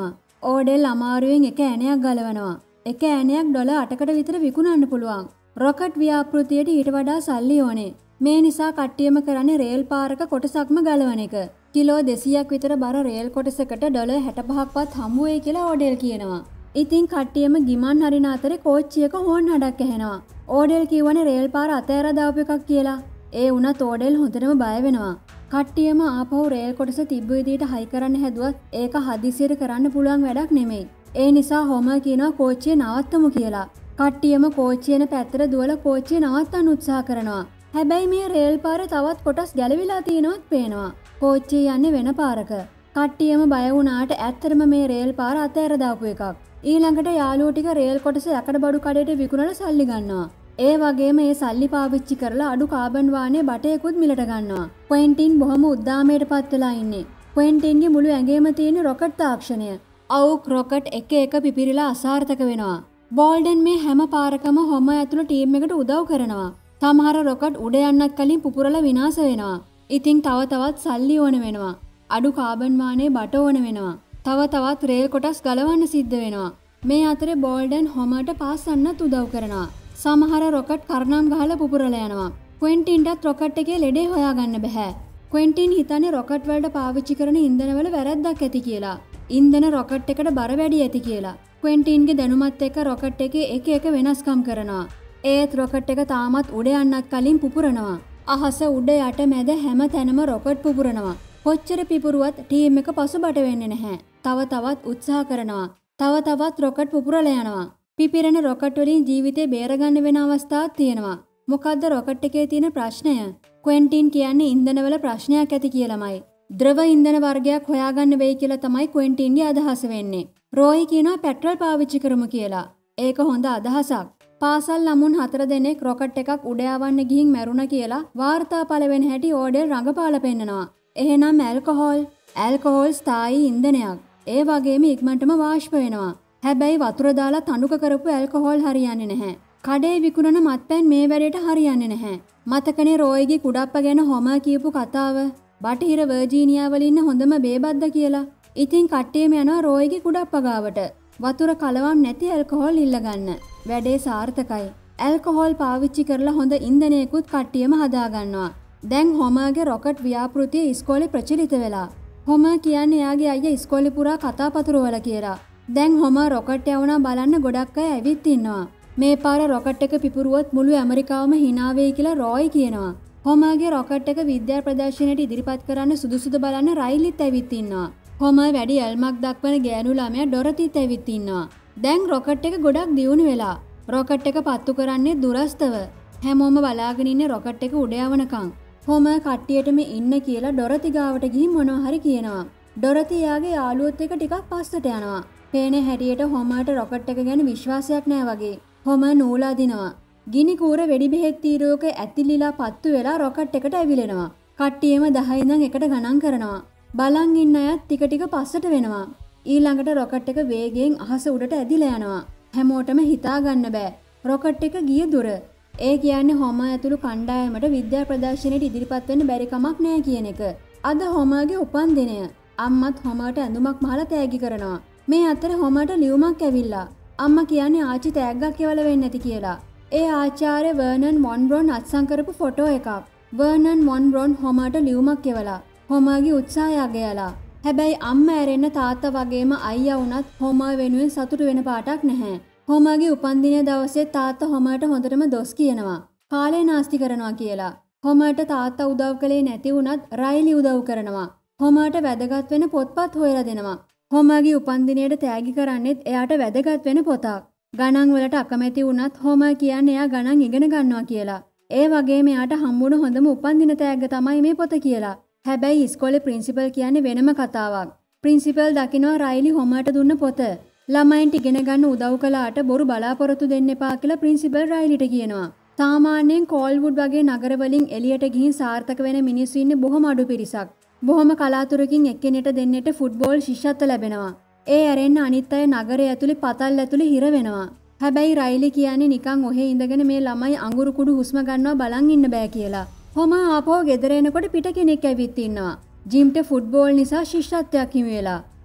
Speaker 1: ඕඩෙල් අමාරුවෙන් එක ඇණයක් ගලවනවා. එක ඇණයක් ඩොලර් අටකට විතර විකුණන්න පුළුවන්. රොකට් ව්‍යාපෘතියට ඊට වඩා සල්ලි ඕනේ. මේ නිසා කට්ටියම කරන්නේ රේල් පාරක කොටසක්ම ගලවන එක. කිලෝ දෙසීයක් විතර බර රේල් කොටසකට ඩොලර් හැටපහක්වත් හම්බ වෙයි කියලා ඕඩෙල් කියනවා. ඉතින් කට්ටියම ගිමන් හරින අතරේ කෝච්චියක හෝන් හඩක් ඇහෙනවා. ඕඩෙල් කියවනේ රේල් පාර අතෑර දාපු එකක් කියලා. ඒ වුණත් ඕඩෙල් හොඳටම බය වෙනවා. කට්ටියම ආපහු රේල් කොටස තිබ්බ විදියට හයි කරන්න හැදුවත් ඒක හදිසියට කරන්න පුළුවන් වැඩක් නෙමෙයි. ඒ නිසා හොමර් කියනවා කෝච්චිය නවත්තමු කියලා. කට්ටියම කෝච්චියන පැත්තට දුවලා කෝච්චිය නවත්තන්න උත්සාහ කරනවා. හැබැයි මේ රේල් පාරේ තවත් කොටස් ගැලවිලා තියෙනවත් පේනවා. කෝච්චිය යන්නේ වෙන පාරක. කට්ටියම බය වුණාට ඇත්තටම මේ රේල් පාර අතෑර දාපු එකක්. ඊළඟට යාළුවෝ ටික රේල් කොටස යකඩ බඩු කඩේට විකුණලා සල්ලි ගන්නවා. ඒ වගේම ඒ සල්ලි පාවිච්චි කරලා අඩු කාබන් වාහනේ බටයකුත් මිලට ගන්නවා. ක්වෙන්ටින් බොහොම උද්දාමයටපත් වෙලා ඉන්නේ. ක්වෙන්ටින්ගේ මුළු ඇඟේම තියෙන රොකට් තාක්ෂණය. අවුක් රොකට් එක එක පිපිරිලා අසාර්ථක වෙනවා. බෝල්ඩන් මේ හැම පාරකම හොම ඇතුළු ටීම් එකට උදව් කරනවා. සමහර රොකට් උඩ යන්නත් කලින් පුපුරලා විනාශ වෙනවා. ඉතින් තව තවත් සල්ලි ඕන වෙනවා. අඩු කාබන් වාහනේ බට ඕන වෙනවා. තව තවත් රේල් කොටස් ගලවන්න සිද්ධ වෙනවා. මේ අතරේ බෝල්ඩන් හොමර්ට පාස්සන්නත් උදව් කරනවා. සමහර රොකට් කරනම් ගහලා පුපුරලා යනවා. ක්වෙන්ටින්ටත් රොකට් එකේ ලෙඩේ හොයාගන්න බෑ. ක්වෙන්ටින් හිතන්නේ රොකට් වලට පාවිච්චි කරන ඉන්ධනවල වැරද්දක් ඇති කියලා. ඉන්ධන රොකට් එකට බර වැඩි ඇති කියලා. ක්වෙන්ටින්ගේ දැනුමත් එක්ක රොකට් එකේ එක එක වෙනස්කම් කරනවා. ඒත් රොකට් එක තාමත් උඩ යන්නත් කලින් පුපුරනවා. අහස උඩ යට මැද හැම තැනම රොකට් පුපුරනවා. කොච්චර පිපුරුවත් ටීම් එක පසුබට වෙන්නේ නැහැ. තව තවත් උත්සාහ කරනවා. තව තවත් රොකට් පුපුරලා යනවා. පිපිරෙන රොකට් වලින් ජීවිතේ බේරගන්න වෙන අවස්ථාවක් තියෙනවා. මොකද්ද රොකට් එකේ තියෙන ප්‍රශ්නය? ක්වෙන්ටින් කියන්නේ ඉන්ධනවල ප්‍රශ්නයක් ඇති කියලාමයි. ද්‍රව ඉන්ධන වර්ගයක් හොයාගන්න වෙයි කියලා තමයි ක්වෙන්ටින්ගේ අදහස වෙන්නේ. රෝයි කියනවා පෙට්‍රල් පාවිච්චි කරමු කියලා. ඒක හොඳ අදහසක්. පාසල් ළමුන් හතර දෙනෙක් රොකට් එකක් උඩ යවන්න ගිහින් මැරුණා කියලා වාර්තා පළ වෙන හැටි ඕඩෙල් රඟපාලා පෙන්නනවා. එහෙනම් ඇල්කොහොල් ඇල්කොහොල් ස්ථායි ඉන්ධනයක්. ඒ වගේම ඉක්මනටම වාෂ්ප වෙනවා. හැබැයි වතුර දාලා තණුක කරපු ඇල්කොහොල් හරියන්නේ නැහැ. කඩේ විකුණන මත්පැන් මේ වැඩේට හරියන්නේ නැහැ. මතකනේ රෝයිගේ කුඩප්ප ගැන හොමර් කියපු කතාව. බටහිර වර්ජීනියා වල ඉන්න හොඳම බේබද්ද කියලා. ඉතින් කට්ටියම යනවා රෝයිගේ කුඩප්ප ගාවට. වතුර කලවම් නැති ඇල්කොහොල් ඉල්ල ගන්න. වැඩේ සාර්ථකයි. ඇල්කොහොල් පාවිච්චි කරලා හොඳ ඉන්ධනයකුත් කට්ටියම හදා ගන්නවා. දැන් හොමර්ගේ රොකට් ව්‍යාපෘතිය ඉස්කෝලේ ප්‍රචලිත වෙලා. හොමර් කියන්නේ එයාගේ අයියා ඉස්කෝලේ පුරා කතා පතුරවල කියලා. දැන් හොමර් රොකට් යවනා බලන්න ගොඩක් අය ඇවිත් ඉන්නවා. මේ පාර රොකට් එක පිපුරුවොත් මුළු ඇමරිකාවම hina වෙයි කියලා රෝයි කියනවා. හොමර්ගේ රොකට් එක විද්‍යා ප්‍රදර්ශනයට ඉදිරිපත් කරන්න සුදුසුද බලන්න රයිලිත් ඇවිත් ඉන්නවා. හොමර් වැඩි ඇල්මක් දක්වන ගෑනු ළමයා ඩොරතිත් ඇවිත් ඉන්නවා. දැන් රොකට් එක ගොඩක් දියුණු වෙලා. රොකට් එක පත්තු කරන්නේ දුරස්තව. හැමෝම බලාගෙන ඉන්නේ රොකට් එක උඩ යවනකම්. හොමර් කට්ටියටම ඉන්න කියලා ඩොරති ගාවට ගිහින් මොනවා හරි කියනවා. ඩොරති යාගේ යාළුවොත් එක්ක ටිකක් පස්සට යනවා. පේන හැටියට හොමර්ට රොකට් එක ගැන විශ්වාසයක් නැහැ වගේ. හොමර් නූල අදිනවා. ගිනි කූර වෙඩි බෙහෙත් තීරුවක ඇතිලිලා පත්තු වෙලා රොකට් එකට ඇවිලෙනවා. කට්ටියම දහ ඉඳන් එකට ගණන් කරනවා. බලන් ඉන්න අයත් ටික ටික පස්සට වෙනවා. ඊළඟට රොකට් එක වේගයෙන් අහස උඩට ඇදිලා යනවා. හැමෝටම හිතා ගන්න බෑ. රොකට් එක ගිය දුර. ඒ කියන්නේ හොමර් ඇතුළු කණ්ඩායමට විද්‍යා ප්‍රදර්ශනයට ඉදිරිපත් වෙන්න බැරි කමක් නෑ කියන එක. අද හොමර්ගේ උපන්දිනය. අම්මත් හොමර්ට ඇඳුමක් මහලා තෑගි කරනවා. මේ අතරේ හොමර්ට ලියුමක් ඇවිල්ලා. අම්මා කියන්නේ ආච්චි තෑග්ගක් එවල වෙන්නේ නැති කියලා. ඒ ආචාර්ය වර්නන් මොන්බ්‍රොන් අත්සන් කරපු ෆොටෝ එකක්. වර්නන් මොන්බ්‍රොන් හොමර්ට ලියුමක් එවලා. හොමර්ගේ උත්සාහය අගයලා. හැබැයි අම්මා ඇරෙන්න තාත්තා වගේම අයියා වුණත් හොමර් වෙනුවෙන් සතුටු වෙන පාටක් නැහැ. හොමර්ගේ උපන්දිනය දවසේ තාත්තා හොමර්ට හොඳටම දොස් කියනවා. කාලේ නාස්ති කරනවා කියලා. හොමර්ට තාත්තා උදව් කළේ නැති වුණත් රයිලි උදව් කරනවා. හොමර්ට වැදගත් වෙන පොත්පත් හොයලා දෙනවා. හොමර්ගේ උපන්දිනයට තෑගි කරන්නෙත් එයාට වැදගත් වෙන පොතක්. ගණන් වලට අකමැති වුණත් හොමර් කියන්නේ එයා ගණන් ඉගෙන ගන්නවා කියලා. ඒ වගේම එයාට හම්බුණු හොඳම උපන්දින තෑග්ග තමයි මේ පොත කියලා. හැබැයි ඉස්කෝලේ ප්‍රින්සිපල් කියන්නේ වෙනම කතාවක්. ප්‍රින්සිපල් දකිනවා රයිලි හොමර්ට දුන්න පොත. ළමයින්ට ඉගෙන ගන්න උදව් කළාට බොරු බලාපොරොත්තු දෙන්න එපා කියලා ප්‍රින්සිපල් රයිලිට කියනවා. සාමාන්‍යයෙන් කෝල්වුඩ් වගේ නගරවලින් එළියට ගිහින් සාර්ථක වෙන මිනිස්සු ඉන්නේ බොහොම අඩු පිරිසක්. බොහොම කලාතුරකින් එක්කෙනෙක්ට දෙන්නෙට ෆුට්බෝල් ශිෂ්‍යත්ව ලැබෙනවා. ඒ ඇරෙන්න අනිත් අය නගරය ඇතුලේ පතල් ඇතුලේ හිර වෙනවා. හැබැයි රයිලි කියන්නේ නිකන් ඔහේ ඉඳගෙන මේ ළමයි අඟුරු කුඩු හුස්ම ගන්නවා බලන් ඉන්න බෑ කියලා. හොමර් ආපහු ගෙදර එනකොට පිට කෙනෙක් ඇවිත් ඉන්නවා. ජිම්ට ෆුට්බෝල් නිසා ශිෂ්‍යත්වයක් හිමි වෙලා.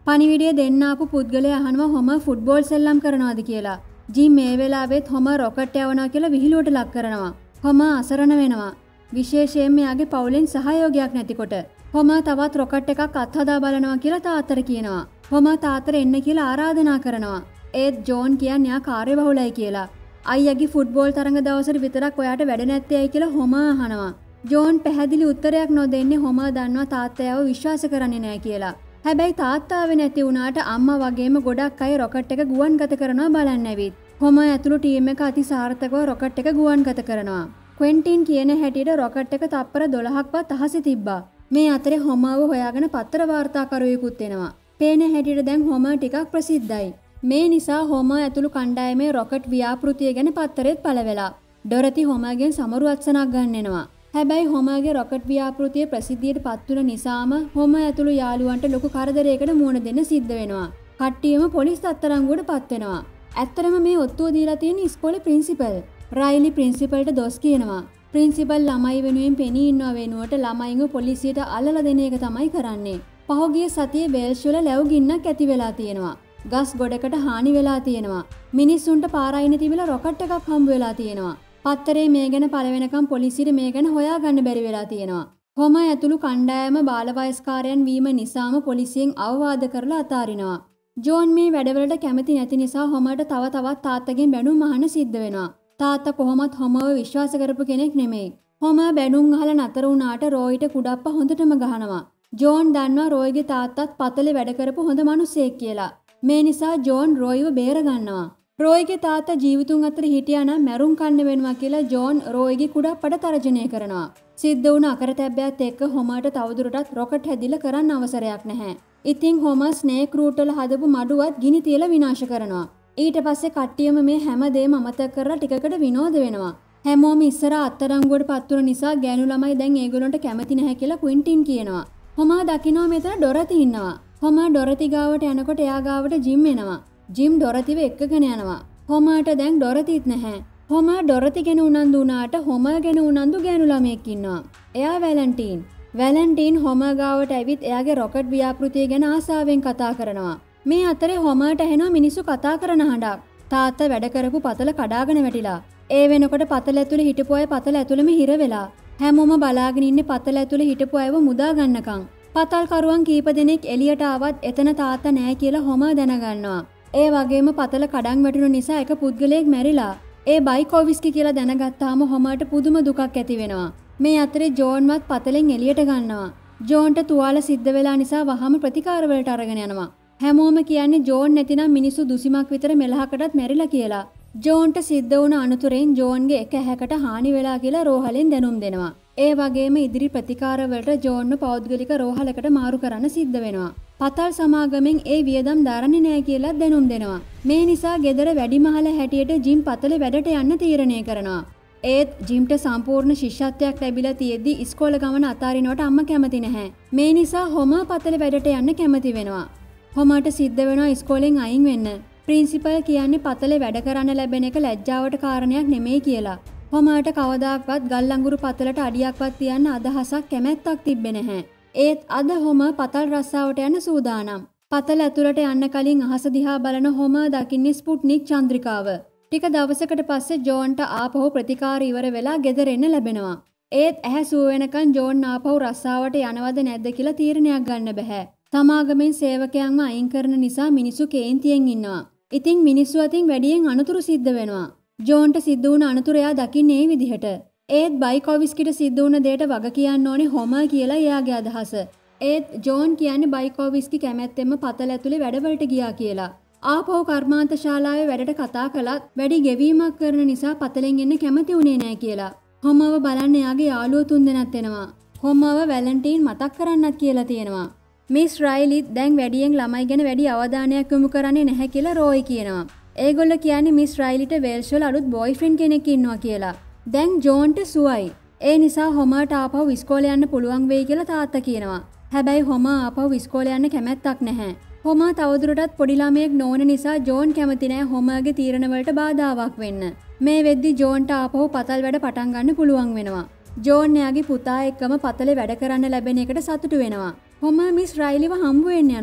Speaker 1: පණිවිඩය දෙන්න ආපු පුද්ගලයා අහනවා හොමර් ෆුට්බෝල් සෙල්ලම් කරනවාද කියලා. ජිම් මේ වෙලාවෙත් හොමර් රොකට් යවනවා කියලා විහිළුවට ලක් කරනවා. හොමර් අසරණ වෙනවා. විශේෂයෙන්ම එයාගේ පවුලෙන් සහයෝගයක් නැතිකොට. හොමර් තවත් රොකට් එකක් අත්හදා බලනවා කියලා තාත්තට කියනවා. හොමර් තාත්තට එන්න කියලා ආරාධනා කරනවා. ඒත් ජෝන් කියන්නේ එයා කාර්යබහුලයි කියලා. අයියාගේ ෆුට්බෝල් තරඟ දවසට විතරක් ඔයාට වැඩ නැත්තේ ඇයි කියලා හොමර් අහනවා. ජෝන් පැහැදිලි උත්තරයක් නොදෙන්නේ හොමර් දන්නවා තාත්තයව විශ්වාස කරන්නේ නැහැ කියලා. හැබැයි තාත්තාවේ නැති වුණාට අම්මා වගේම ගොඩක් අය රොකට් එක ගුවන්ගත කරනවා බලන්න ඇවිත්. හොමර් ඇතුළු ටීම් එක අති සාර්ථකව රොකට් එක ගුවන්ගත කරනවා. ක්වෙන්ටින් කියන හැටියට රොකට් එක තප්පර දොළහක්වත් අහසේ තිබ්බා. මේ අතරේ හොමර්ව හොයාගෙන පත්‍ර වාර්තාකරුවෙකුත් එනවා. පේන හැටියට දැන් හොමර් ටිකක් ප්‍රසිද්ධයි. මේ නිසා හොමර් ඇතුළු කණ්ඩායමේ රොකට් ව්‍යාපෘතිය ගැන පත්තරෙත් පළවෙලා. ඩොරති හොමර්ගෙන් සමරු අත්සනක් ගන්නෙනවා. හැබැයි හොමර්ගේ රොකට් ව්‍යාපෘතිය ප්‍රසිද්ධියට පත් වුණ නිසාම හොමර් ඇතුළු යාළුවන්ට ලොකු කරදරයකට මුහුණ දෙන්න සිද්ධ වෙනවා. කට්ටියම පොලිස් අත්අඩංගුවට පත් වෙනවා. ඇත්තටම මේ ඔත්තුව දීලා තියෙන ඉස්කෝලේ ප්‍රින්සිපල්. රයිලි ප්‍රින්සිපල්ට දොස් කියනවා. ප්‍රින්සිපල් ළමයි වෙනුවෙන් පෙනී ඉන්නව වෙනුවට ළමයින්ව පොලිසියට අල්ලලා දෙන එක තමයි කරන්නේ. පහුගිය සතියේ වේල්ස් වල ලැබු ගින්නක් ඇති වෙලා තියෙනවා. ගස් ගොඩකට හානි වෙලා තියෙනවා. මිනිස්සුන්ට පාරයින තිබිලා රොකට් එකක් හම්බ වෙලා තියෙනවා. පත්තරේ මේ ගැන පළ වෙනකම් පොලිසියට මේ ගැන හොයාගන්න බැරි වෙලා තියෙනවා. හොමර් ඇතුළු කණ්ඩායම බාලවයස්කාරයන් වීම නිසාම පොලිසියෙන් අවවාද කරලා අතාරිනවා. ජෝන් මේ වැඩවලට කැමති නැති නිසා හොමර්ට තව තවත් තාත්තගෙන් බැනුම් අහන්න සිද්ධ වෙනවා. තාත්තා කොහොමත් හොමර්ව විශ්වාස කරපු කෙනෙක් නෙමෙයි. හොමර් බැනුම් අහලා නතර වුණාට රෝයිට කුඩප්ප හොඳටම ගහනවා. ජෝන් දන්නවා රෝයිගේ තාත්තත් පතලේ වැඩ කරපු හොඳ මිනිහෙක් කියලා. මේ නිසා ජෝන් රෝයිව බේර ගන්නවා. රෝයිගේ තාත්තා ජීවිතුන් අතර හිටියා නම් මැරුම් කන්න වෙනවා කියලා ජෝන් රෝයිගේ කුඩප්පට තර්ජනය කරනවා. සිද්ධ වුණ අකරතැබ්බයත් එක්ක හොමර්ට තවදුරටත් රොකට් හැදිලා කරන්න අවසරයක් නැහැ. ඉතින් හොමර් ස්නේක් රූට් වල හදපු මඩුවත් ගිනි තියලා විනාශ කරනවා. ඊට පස්සේ කට්ටියම මේ හැම දෙයක්ම අමතක කරලා ටිකකට විනෝද වෙනවා. හැමෝම ඉස්සර අත්අඩංගුවට පත් වුණ නිසා ගෑනු ළමයි දැන් ඒගොල්ලන්ට කැමති නැහැ කියලා ක්වින්ටින් කියනවා. හොමර් දකිනවා මෙතන ඩොරති ඉන්නවා. හොමර් ඩොරති ගාවට යනකොට එයා ගාවට ජිම් එනවා. ජිම් ඩොරතිව එක්කගෙන යනවා. හොමර්ට දැන් ඩොරතිත් නැහැ. හොමර් ඩොරති ගැන උනන්දු වුණාට හොමර් ගැන උනන්දු ගෑනු ළමයෙක් ඉන්නවා. එයා වැලන්ටීන්. වැලන්ටීන් හොමර් ගාවට ඇවිත් එයාගේ රොකට් ව්‍යාපෘතිය ගැන ආසාවෙන් කතා කරනවා. මේ අතරේ හොමර්ට ඇහෙනවා මිනිස්සු කතා කරන හඬක්. තාත්තා වැඩ කරපු පතල කඩාගෙන වැටිලා. ඒ වෙනකොට පතල ඇතුලේ හිටපු අය පතල ඇතුලෙම හිර වෙලා. හැමෝම බලාගෙන ඉන්නේ පතල ඇතුලේ හිටපු අයව මුදා ගන්නකම්. පතල් කරුවන් කීප දෙනෙක් එළියට ආවත් එතන තාත්තා නැහැ කියලා හොමර් දැනගන්නවා. ඒ වගේම පතල කඩන් වැටුණු නිසා එක පුද්ගලයෙක් මැරිලා. ඒ බයිකෝවිස්කි කියලා දැනගත්තාම හොමර්ට පුදුම දුකක් ඇති වෙනවා. මේ අතරේ ජෝන්වත් පතලෙන් එළියට ගන්නවා. ජෝන්ට තුවාල සිද්ධ වෙලා නිසා වහම ප්‍රතිකාර වලට අරගෙන යනවා. හැමෝම කියන්නේ ජෝන් නැතිනම් මිනිස්සු දුසිමක් විතර මෙලහකටත් මැරිලා කියලා. ජෝන්ට සිද්ධ වුණ අනතුරෙන් ජෝන්ගේ එක ඇහැකට හානි වෙලා කියලා රෝහලෙන් දැනුම් දෙනවා. ඒ වගේම ඉදිරි ප්‍රතිකාර වලට ජෝන්ව පෞද්ගලික රෝහලකට මාරු කරන්න සිද්ධ වෙනවා. පතල් සමාගමෙන් ඒ වියදම් දරන්නේ නැහැ කියලා දැනුම් දෙනවා. මේ නිසා ගෙදර වැඩිමහල හැටියට ජිම් පතලේ වැඩට යන්න තීරණය කරනවා. ඒත් ජිම්ට සම්පූර්ණ ශිෂ්‍යත්වයක් ලැබිලා තියෙද්දි ඉස්කෝල ගමන අතාරිනවට අම්මා කැමති නැහැ. මේ නිසා හොමර් පතලේ වැඩට යන්න කැමති වෙනවා. හොමර්ට සිද්ධ වෙනවා ඉස්කෝලෙන් අයින් වෙන්න. ප්‍රින්සිපල් කියන්නේ පතලේ වැඩ කරන්න ලැබෙන එක ලැජ්ජාවට කාරණයක් නෙමෙයි කියලා. හොමර්ට කවදාක්වත් ගල් අඟුරු පතලට අඩියක්වත් තියන්න අදහසක් කැමැත්තක් තිබ්බේ නැහැ. ඒත් අද හොමර් පතල් රස්සාවට යන සූදානම්. පතල ඇතුළට යන්න කලින් අහස දිහා බලන හොමර් දකින්නේ ස්පුට්නික් චන්ද්‍රිකාව. ටික දවසකට පස්සේ ජෝන්ට ආපහු ප්‍රතිකාර ඉවර වෙලා ගෙදර එන්න ලැබෙනවා. ඒත් ඇහැ සුව වෙනකන් ජෝන් ආපහු රස්සාවට යනවද නැද්ද කියලා තීරණයක් ගන්න බෑ. සමාගමෙන් සේවකයන්ව අයින් කරන නිසා මිනිස්සු කේන්තියෙන් ඉන්නවා. ඉතින් මිනිස්සු අතින් වැඩියෙන් අනතුරු සිද්ධ වෙනවා. ජෝන්ට සිද්ධ වුණ අනතුර එයා දකින්නේ මේ විදිහට. ඒත් බයිකෝවිස්කිට සිද්ධ වුණ දෙයට වග කියන්න ඕනේ හොමර් කියලා එයාගේ අදහස. ඒත් ජෝන් කියන්නේ බයිකෝවිස්කි කැමැත්තෙන්ම පතල ඇතුලේ වැඩවලට ගියා කියලා. ආපහු කර්මාන්ත ශාලාවේ වැඩට කතා කළත් වැඩි ගෙවීමක් කරන නිසා පතලෙන් එන්න කැමති වුණේ නැහැ කියලා. හොමර්ව බලන්න එයාගේ යාළුවෝ තුන්දෙනාත් එනවා. හොමර්ව වැලන්ටීන් මතක් කරන්නත් කියලා තියෙනවා. මිස් රයිලිත් දැන් වැඩියෙන් ළමයි ගැන වැඩි අවධානයක් යොමු කරන්නේ නැහැ කියලා රෝයි කියනවා. ඒගොල්ලෝ කියන්නේ මිස් රයිලිට වේල්ස් වල අලුත් බොයිෆ්‍රෙන්ඩ් කෙනෙක් ඉන්නවා කියලා. දැන් ජෝන්ට සුවයි. ඒ නිසා හොමර්ට ආපහු ඉස්කෝලේ යන්න පුළුවන් වෙයි කියලා තාත්තා කියනවා. හැබැයි හොමර් ආපහු ඉස්කෝලේ යන්න කැමැත්තක් නැහැ. හොමර් තවදුරටත් පොඩි ළමයෙක් නොවන නිසා ජෝන් කැමති නැහැ හොමර්ගේ තීරණ වලට බාධාවක් වෙන්න. මේ වෙද්දි ජෝන්ට ආපහු පතල් වැඩ පටන් ගන්න පුළුවන් වෙනවා. ජෝන් එයාගේ පුතා එක්කම පතලේ වැඩ කරන්න ලැබෙන එකට සතුටු වෙනවා. හොමර් මිස් රයිලිව හම්බ වෙන්න යනවා.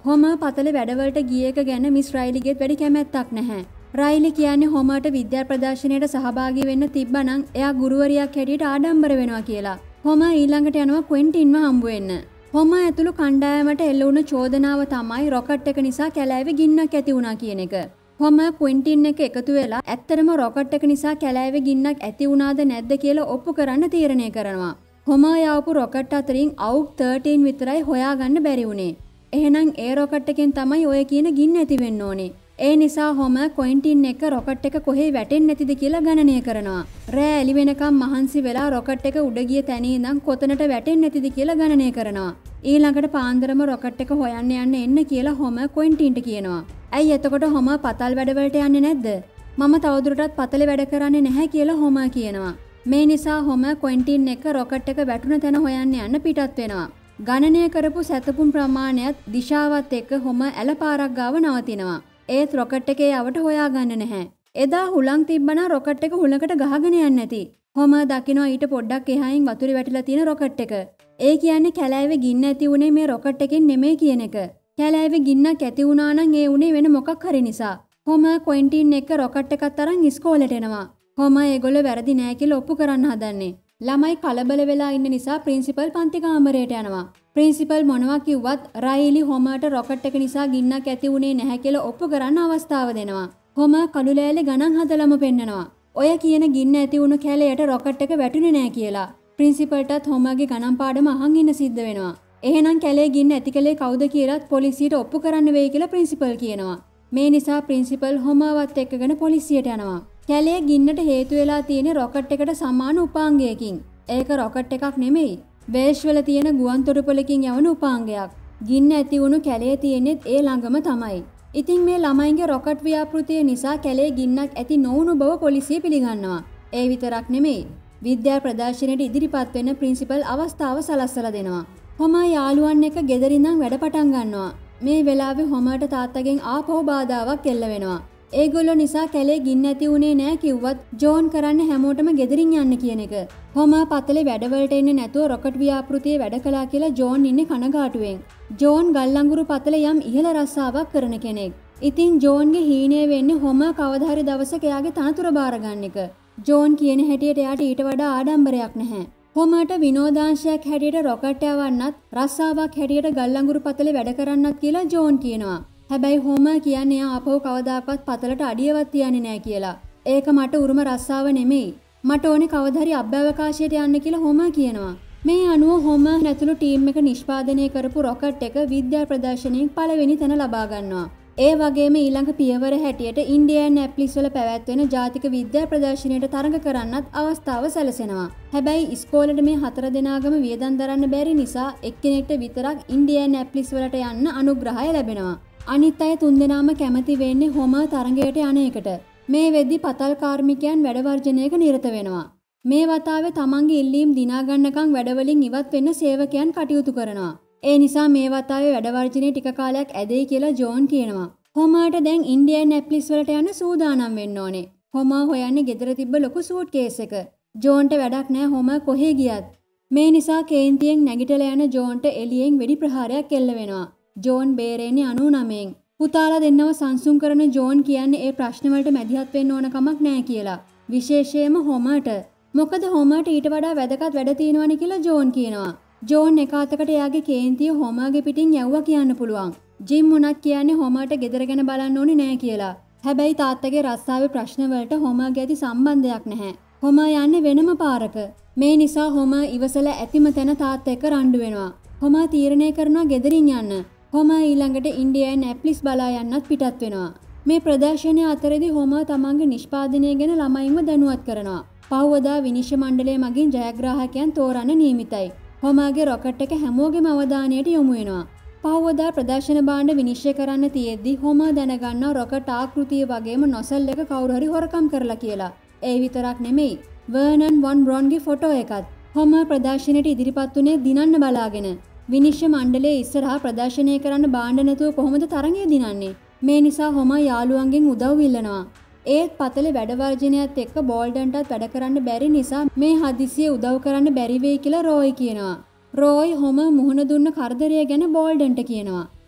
Speaker 1: හොමර් පතල වැඩවලට ගිය එක ගැන මිස් රයිලිගෙත් වැඩි කැමැත්තක් නැහැ. රයිලි කියන්නේ හොමර්ට විද්‍යා ප්‍රදර්ශනයට සහභාගී වෙන්න තිබ්බනම් එයා ගුරුවරියක් හැටියට ආඩම්බර වෙනවා කියලා. හොමර් ඊළඟට යනවා ක්වෙන්ටින්ව හම්බ වෙන්න. හොමර් ඇතුළු කණ්ඩායමට එල්ල වුණ චෝදනාව තමයි රොකට් එක නිසා කැලෑවේ ගින්නක් ඇති වුණා කියන එක. හොමර් ක්වෙන්ටින් එක එකතු වෙලා ඇත්තටම රොකට් එක නිසා කැලෑවේ ගින්නක් ඇති වුණාද නැද්ද කියලා ඔප්පු කරන්න තීරණය කරනවා. හොමර් යවපු රොකට් අතරින් අවුට් තර්ටීන් විතරයි හොයාගන්න බැරි වුණේ. එහෙනම් ඒ රොකට් එකෙන් තමයි ඔය කියන ගින්න ඇති වෙන්න ඕනේ. ඒ නිසා හොමර් ක්වෙන්ටින් එක රොකට් එක කොහේ වැටෙන්නේ නැතිද කියලා ගණනය කරනවා. රෑ එළි වෙනකම් මහන්සි වෙලා රොකට් එක උඩ ගිය තැන ඉඳන් කොතනට වැටෙන්නේ නැතිද කියලා ගණනය කරනවා. ඊළඟට පාන්දරම රොකට් එක හොයන්න යන්න එන්න කියලා හොමර් ක්වෙන්ටින්ට කියනවා. ඇයි එතකොට හොමර් පතල් වැඩවලට යන්නේ නැද්ද? මම තවදුරටත් පතලේ වැඩ කරන්නේ නැහැ කියලා හොමර් කියනවා. මේ නිසා හොමර් ක්වෙන්ටින් එක රොකට් එක වැටුණ තැන හොයන්න යන්න පිටත් වෙනවා. ගණනය කරපු සැතපුම් ප්‍රමාණයත් දිශාවත් එක්ක හොමර් ඇලපාරක් ගාව නවතිනවා. ඒත් රොකට් එකේ යවට හොයාගන්න නැහැ. එදා හුලං තිබ්බනම් රොකට් එක හුලඟට ගහගෙන යන්නේ නැති. හොමර් දකිනවා ඊට පොඩ්ඩක් එහායින් වතුරේ වැටිලා තියෙන රොකට් එක. ඒ කියන්නේ කැලෑවේ ගින්න ඇති උනේ මේ රොකට් එකෙන් නෙමෙයි කියන එක. කැලෑවේ ගින්නක් ඇති වුණා නම් ඒ උනේ වෙන මොකක් හරි නිසා. හොමර් ක්වෙන්ටින් එක රොකට් එකත් අරන් ඉස්කෝලේට එනවා. හොමර් ඒගොල්ලෝ වැරදි නෑ කියලා ඔප්පු කරන්න හදන්නේ. ළමයි කලබල වෙලා ඉන්න නිසා ප්‍රින්සිපල් පන්ති කාමරයට යනවා. ප්‍රින්සිපල් මොනවා කිව්වත් රයිලි හොමර්ට රොකට් එක නිසා ගින්නක් ඇති වුණේ නැහැ කියලා ඔප්පු කරන්න අවස්ථාව දෙනවා. හොමර් කළු ලෑල්ලේ ගණන් හදලම පෙන්නනවා. ඔය කියන ගින්න ඇති වුණු කැලයට රොකට් එක වැටුනේ නැහැ කියලා. ප්‍රින්සිපල්ටත් හොමර්ගේ ගණන් පාඩම අහන් ඉන්න සිද්ධ වෙනවා. එහෙනම් කැලේ ගින්න ඇති කලේ කවුද කියලාත් පොලිසියට ඔප්පු කරන්න වෙයි කියලා ප්‍රින්සිපල් කියනවා. මේ නිසා ප්‍රින්සිපල් හොමර්වත් එක්කගෙන පොලිසියට යනවා. කැලේ ගින්නට හේතු වෙලා තියෙන රොකට් එකට සමාන උපාංගයකින්. ඒක රොකට් එකක් නෙමෙයි. වේල්ස් වල තියෙන ගුවන් තොටුපළකින් යවන උපාංගයක්. ගින්න ඇති වුණු කැලේ තියෙනෙත් ඒ ළඟම තමයි. ඉතින් මේ ළමයින්ගේ රොකට් ව්‍යාපෘතිය නිසා කැලේ ගින්නක් ඇති නොවුණු බව පොලිසිය පිළිගන්නවා. ඒ විතරක් නෙමෙයි. විද්‍යා ප්‍රදර්ශනයට ඉදිරිපත් වෙන ප්‍රින්සිපල් අවස්ථාව සලස්සලා දෙනවා. හොමර් යාළුවන් එක්ක ගෙදරින්නම් වැඩ පටන් ගන්නවා. මේ වෙලාවේ හොමර්ට තාත්තගෙන් ආපහු බාධාවක් එල්ල වෙනවා. ඒගොල්ලෝ නිසා කැලේ ගින්න ඇති උනේ නෑ කිව්වත් ජෝන් කරන්නේ හැමෝටම ගෙදරින් යන්න කියන එක. හොමර් පතලේ වැඩවලට එන්නේ නැතුව රොකට් ව්‍යාපෘතියේ වැඩ කළා කියලා ජෝන් ඉන්නේ කනගාටුවෙන්. ජෝන් ගල්ලංගුරු පතලේ යම් ඉහළ රස්සාවක් කරන කෙනෙක්. ඉතින් ජෝන්ගේ හීනය වෙන්නේ හොමර් කවදා හරි දවසක එයාගේ තනතුර බාර ගන්න එක. ජෝන් කියන හැටියට එයාට ඊට වඩා ආඩම්බරයක් නැහැ. හොමර්ට විනෝදාංශයක් හැටියට රොකට් යවන්නත් රස්සාවක් හැටියට ගල්ලංගුරු පතලේ වැඩ කරන්නත් කියලා ජෝන් කියනවා. හැබැයි හොමර් කියන්නේ එයා ආපහු කවදාකවත් පතලට අඩියවත් තියන්නේ නැහැ කියලා. ඒක මට උරුම රස්සාව නෙමෙයි. මට ඕනේ කවදා හරි අභ්‍යවකාශයට යන්න කියලා හොමර් කියනවා. මේ අනුව හොමර් නැතුළු ටීම් එක නිෂ්පාදනය කරපු රොකට් එක විද්‍යා ප්‍රදර්ශනයෙන් පළවෙනි තැන ලබා ගන්නවා. ඒ වගේම ඊළඟ පියවර හැටියට ඉන්ඩියානාපොලිස් වල පැවැත්වෙන ජාතික විද්‍යා ප්‍රදර්ශනයට තරඟ කරන්නත් අවස්ථාව සැලසෙනවා. හැබැයි ඉස්කෝලේට මේ හතර දෙනාගම වියදම් දරන්න බැරි නිසා එක්කෙනෙක්ට විතරක් ඉන්ඩියානාපොලිස් වලට යන්න අනුග්‍රහය ලැබෙනවා. අනිත් අය තුන්දෙනාම කැමති වෙන්නේ හොමර් තරඟයට යන එකට. මේ වෙද්දි පතල් කාර්මිකයන් වැඩ වර්ජනයක නිරත වෙනවා. මේ වතාවේ තමන්ගේ ඉල්ලීම් දිනා ගන්නකම් වැඩවලින් ඉවත් වෙන්න සේවකයන් කටයුතු කරනවා. ඒ නිසා මේ වතාවේ වැඩ වර්ජනයේ ටික කාලයක් ඇදෙයි කියලා ජෝන් කියනවා. හොමර්ට දැන් ඉන්ඩියානාපොලිස් වලට යන්න සූදානම් වෙන්න ඕනේ. හොමර් හොයන්නේ ගෙදර තිබ්බ ලොකු සූට් කේස් එක. ජෝන්ට වැඩක් නැහැ හොමර් කොහේ ගියත්. මේ නිසා කේන්තියෙන් නැගිටලා යන ජෝන්ට එළියෙන් වෙඩි ප්‍රහාරයක් එල්ල වෙනවා. ජෝන් බේරෙන්නේ අනූනමයෙන්. පුතාලා දෙන්නව සංසුන් කරන ජෝන් කියන්නේ ඒ ප්‍රශ්න වලට මැදිහත් වෙන්න ඕන කමක් නැහැ කියලා. විශේෂයෙන්ම හොමර්ට. මොකද හොමර්ට ඊට වඩා වැදගත් වැඩ තියෙනවනේ කියලා ජෝන් කියනවා. ජෝන් එක අතකට එයාගේ කේන්තිය හොමර්ගේ පිටින් යවුවා කියන්න පුළුවන්. ජිම් උනත් කියන්නේ හොමර්ට ගෙදර ගැන බලන්න ඕනේ නැහැ කියලා. හැබැයි තාත්තගේ රස්සාවේ ප්‍රශ්න වලට හොමර්ගේ ඇති සම්බන්ධයක් නැහැ. හොමර් යන්නේ වෙනම පාරක. මේ නිසා හොමර් ඉවසලා ඇතිම තැන තාත්තා එක්ක රණ්ඩු වෙනවා. හොමර් තීරණය කරනවා ගෙදරින් යන්න. හොමර් ඊළඟට ඉන්ඩියානාපොලිස් බලා යන්නත් පිටත් වෙනවා. මේ ප්‍රදර්ශනය අතරේදී හොමර් තමන්ගේ නිෂ්පාදනය ගැන ළමයින්ව දැනුවත් කරනවා. පහවදා විනිශ්චය මණ්ඩලය මගින් ජයග්‍රාහකයන් තෝරන්න නියමිතයි. හොමර්ගේ රොකට් එක හැමෝගෙම අවධානයට යොමු වෙනවා. පහවදා ප්‍රදර්ශන භාණ්ඩ විනිශ්චය කරන්න තියෙද්දි හොමර් දැනගන්නවා රොකට් ආකෘතිය වගේම නොසල් එක කවුරු හරි හොරකම් කරලා කියලා. ඒ විතරක් නෙමෙයි වර්නන් වොන් බ්‍රොන්ගේ ෆොටෝ එකත්. හොමර් ප්‍රදර්ශනයට ඉදිරිපත් උනේ දිනන්න බලාගෙන. විනිශ්චය මණ්ඩලයේ ඉස්සරහා ප්‍රදර්ශනය කරන්න භාණ්ඩ නැතුව කොහොමද තරඟය දිනන්නේ? මේ නිසා හොමර් යාළුවන්ගෙන් උදව් ඉල්ලනවා. ඒත් පතලේ වැඩ වර්ජනයත් එක්ක බෝල්ඩන්ටත් වැඩ කරන්න බැරි නිසා මේ හදිසියේ උදව් කරන්න බැරි වෙයි කියලා රෝයි කියනවා. රෝයි හොමර් මුහුණ දුන්න කරදරය ගැන බෝල්ඩන්ට කියනවා.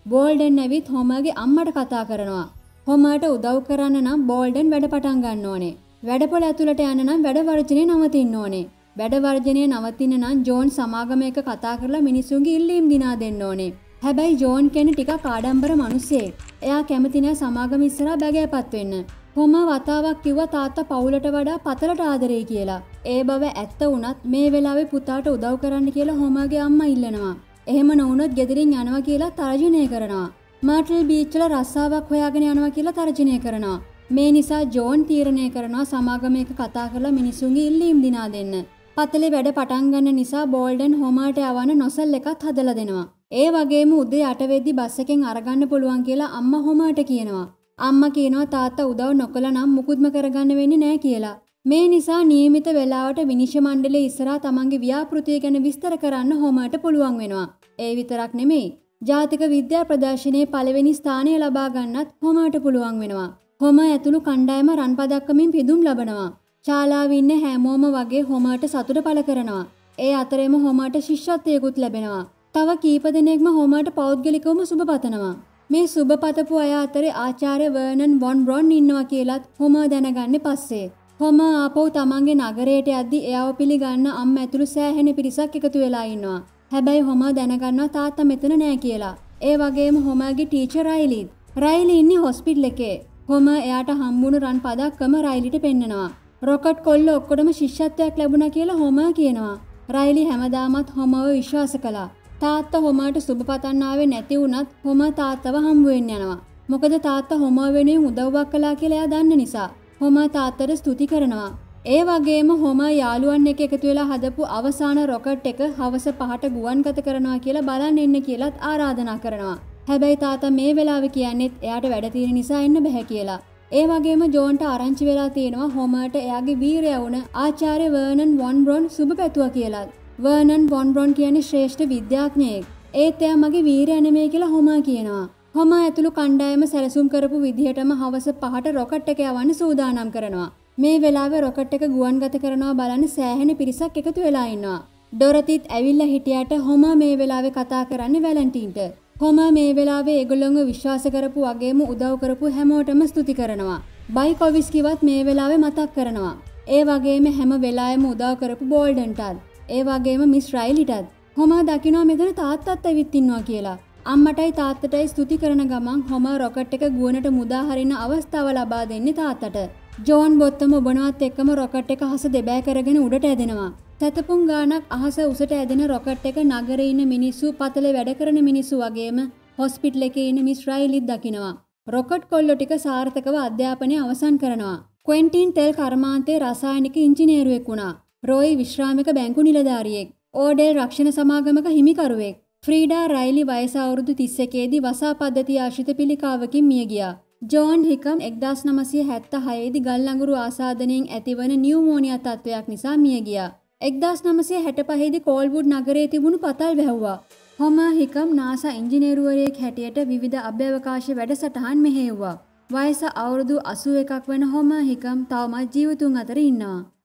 Speaker 1: බෝල්ඩන් ඇවිත් හොමර්ගේ අම්මට කතා කරනවා. හොමර්ට උදව් කරන්න නම් බෝල්ඩන් වැඩ පටන් ගන්න ඕනේ. වැඩපොළ ඇතුළට යන්න නම් වැඩ වර්ජනය නවතින්න ඕනේ. වැඩ වර්ජනය නවතින්න නම් ජෝන් සමාගම එක කතා කරලා මිනිස්සුන්ගේ ඉල්ලීම් දිනා දෙන්න ඕනේ. හැබැයි ජෝන් කියන්නේ ටිකක් ආඩම්බර මිනිස්සෙක්. එයා කැමති නෑ සමාගම ඉස්සරහා බැගෑපත් වෙන්න. හොමර් වතාවක් කිව්වා තාත්තා පවුලට වඩා පතලට ආදරේ කියලා. ඒ බව ඇත්ත වුණත් මේ වෙලාවේ පුතාට උදව් කරන්න කියලා හොමර්ගේ අම්මා ඉල්ලනවා. එහෙම නොවුනොත් ගෙදරින් යනවා කියලා තර්ජනය කරනවා. මර්ටල් බීච් වල රස්සාවක් හොයාගෙන යනවා කියලා තර්ජනය කරනවා. මේ නිසා ජෝන් තීරණය කරනවා සමාගම එක කතා කරලා මිනිස්සුන්ගේ ඉල්ලීම් දිනා දෙන්න. පතලේ වැඩ පටන් ගන්න නිසා බෝල්ඩන් හොමර්ට යවන නොසල් එකත් හදලා දෙනවා. ඒ වගේම උදේ අට වෙද්දි බස් එකෙන් අරගන්න පුළුවන් කියලා අම්මා හොමර්ට කියනවා. අම්මා කියනවා තාත්තා උදව් නොකළා නම් මුකුත්ම කරගන්න වෙන්නේ නැහැ කියලා. මේ නිසා නියමිත වේලාවට විනිශ්චය මණ්ඩලයේ ඉස්සරහා තමන්ගේ ව්‍යාපෘතිය ගැන විස්තර කරන්න හොමර්ට පුළුවන් වෙනවා. ඒ විතරක් නෙමෙයි. ජාතික විද්‍යා ප්‍රදර්ශනයේ පළවෙනි ස්ථානය ලබා ගන්නත් හොමර්ට පුළුවන් වෙනවා. හොමර් ඇතුළු කණ්ඩායම රන් පදක්කමින් පිදුම් ලබනවා. ශාලාවේ ඉන්න හැමෝම වගේ හොමර්ට සතුට පළ කරනවා. ඒ අතරෙම හොමර්ට ශිෂ්‍යත්වයකුත් ලැබෙනවා. තව කීප දෙනෙක්ම හොමර්ට පෞද්ගලිකවම සුබ පතනවා. මේ සුබ පතපු අය අතරේ ආචාර්ය වර්නන් වොන් බ්‍රොන් ඉන්නවා කියලත් හොමර් දැනගන්නේ පස්සේ. හොමර් ආපහු තමන්ගේ නගරයට යද්දි එයාව පිළිගන්න අම්මා ඇතුළු සෑහෙන පිරිසක් එකතු වෙලා ඉන්නවා. හැබැයි හොමර් දැනගන්නවා තාත්තා මෙතන නෑ කියලා. ඒ වගේම හොමර්ගේ ටීචර් රයිලිත්. රයිලි ඉන්නේ හොස්පිටල් එකේ. හොමර් එයාට හම්බුණු රන් පදක්කම රයිලිට පෙන්නනවා. රොකට් කොල්ල ඔක්කොටම ශිෂ්‍යත්වයක් ලැබුණා කියලා හොමර් කියනවා. රයිලි හැමදාමත් හොමර්ව විශ්වාස කළා. තාත්තා හොමර්ට සුබ පතන්න ආවේ නැති වුණත් හොමර් තාත්තව හම්බ වෙන්න යනවා. මොකද තාත්තා හොමර් වෙනුවෙන් උදව්වක් කළා කියලා එයා දන්න නිසා. හොමර් තාත්තට ස්තුති කරනවා. ඒ වගේම හොමර් යාළුවන් එක්ක එකතු වෙලා හදපු අවසාන රොකට් එක හවස පහට ගුවන්ගත කරනවා කියලා බලන්න එන්න කියලාත් ආරාධනා කරනවා. හැබැයි තාත්තා මේ වෙලාවේ කියන්නේත් එයාට වැඩ තියෙන නිසා එන්න බෑ කියලා. ඒ වගේම ජෝන්ට ආරංචි වෙලා තියෙනවා හොමර්ට එයාගේ වීරයා වුණ ආචාර්ය වර්නන් වොන් බ්‍රොන් සුබ පැතුවා කියලා. වර්නන් වොන් බ්‍රොන් කියන්නේ ශ්‍රේෂ්ඨ විද්‍යාඥයෙක්. ඒත් එයා මගේ වීරයා නෙමෙයි කියලා හොමර් කියනවා. හොමර් ඇතුළු කණ්ඩායම සැලසුම් කරපු විදිහටම හවස පහට රොකට් එක යවන්න සූදානම් කරනවා. මේ වෙලාවේ රොකට් එක ගුවන්ගත කරනවා බලන්න සෑහෙන පිරිසක් එකතු වෙලා ඉන්නවා. ඩොරතිත් ඇවිල්ලා හිටියට හොමර් මේ වෙලාවේ කතා කරන්නේ වැලන්ටින්ට. හොමර් මේ වෙලාවේ ඒගොල්ලොන්ව විශ්වාස කරපු වගේම උදව් කරපු හැමෝටම ස්තුති කරනවා. බයිකොවිස්කිවත් මේ වෙලාවේ මතක් කරනවා. ඒ වගේම හැම වෙලාවෙම උදව් කරපු බෝල්ඩන්ටත්. ඒ වගේම මිස් රයිලිටත්. හොමර් දකිනවා මෙතන තාත්තත් ඇවිත් ඉන්නවා කියලා. අම්මටයි තාත්තටයි ස්තුති කරන ගමන් හොමර් රොකට් එක ගුවනට මුදා හරින අවස්ථාව ලබා දෙන්නේ තාත්තට. ජෝන් බොත්තම ඔබනවත් එක්කම රොකට් එක අහස දෙබෑ කරගෙන උඩට ඇදෙනවා. සැතපුම් ගානක් අහස උසට ඇදෙන රොකට් එක නගරේ ඉන්න මිනිස්සු පතලේ වැඩ කරන මිනිස්සු වගේම හොස්පිටල් එකේ ඉන්න මිස් රයිලිත් දකිනවා. රොකට් කොල්ලෝ ටික සාර්ථකව අධ්‍යාපනය අවසන් කරනවා. ක්වෙන්ටින් තෙල් කර්මාන්තයේ රසායනික ඉංජිනේරුවෙක් වුණා. රොයි විශ්‍රාමික බැංකු නිලධාරියෙක්. ඕඩෙල් රක්ෂණ සමාගමක හිමිකරුවෙක්. ෆ්‍රීඩා රයිලි වයස අවුරුදු තිස් එකේ දී වසා පද්ධතිය ආශ්‍රිත පිළිකාවකින් මිය ගියා. ජෝන් හිකම් එක්දාස් නවසිය හැත්තෑ හය දී ගල් අඟුරු ආසාදනයෙන් ඇතිවන නියුමෝනියා තත්ත්වයක් නිසා මිය ගියා. එක්දාස් නවසිය හැටපහ දී කෝල්වුඩ් නගරයේ තිබුණු පතල් වැහුවා. හොමර් හිකම් නාසා ඉංජිනේරුවරයෙක් හැටියට විවිධ අභ්‍යවකාශ වැඩසටහන් මෙහෙයුවා. වයස අවුරුදු අසූ එකක් වන හොමර් හිකම් තවමත් ජීවතුන් අතර ඉන්නවා.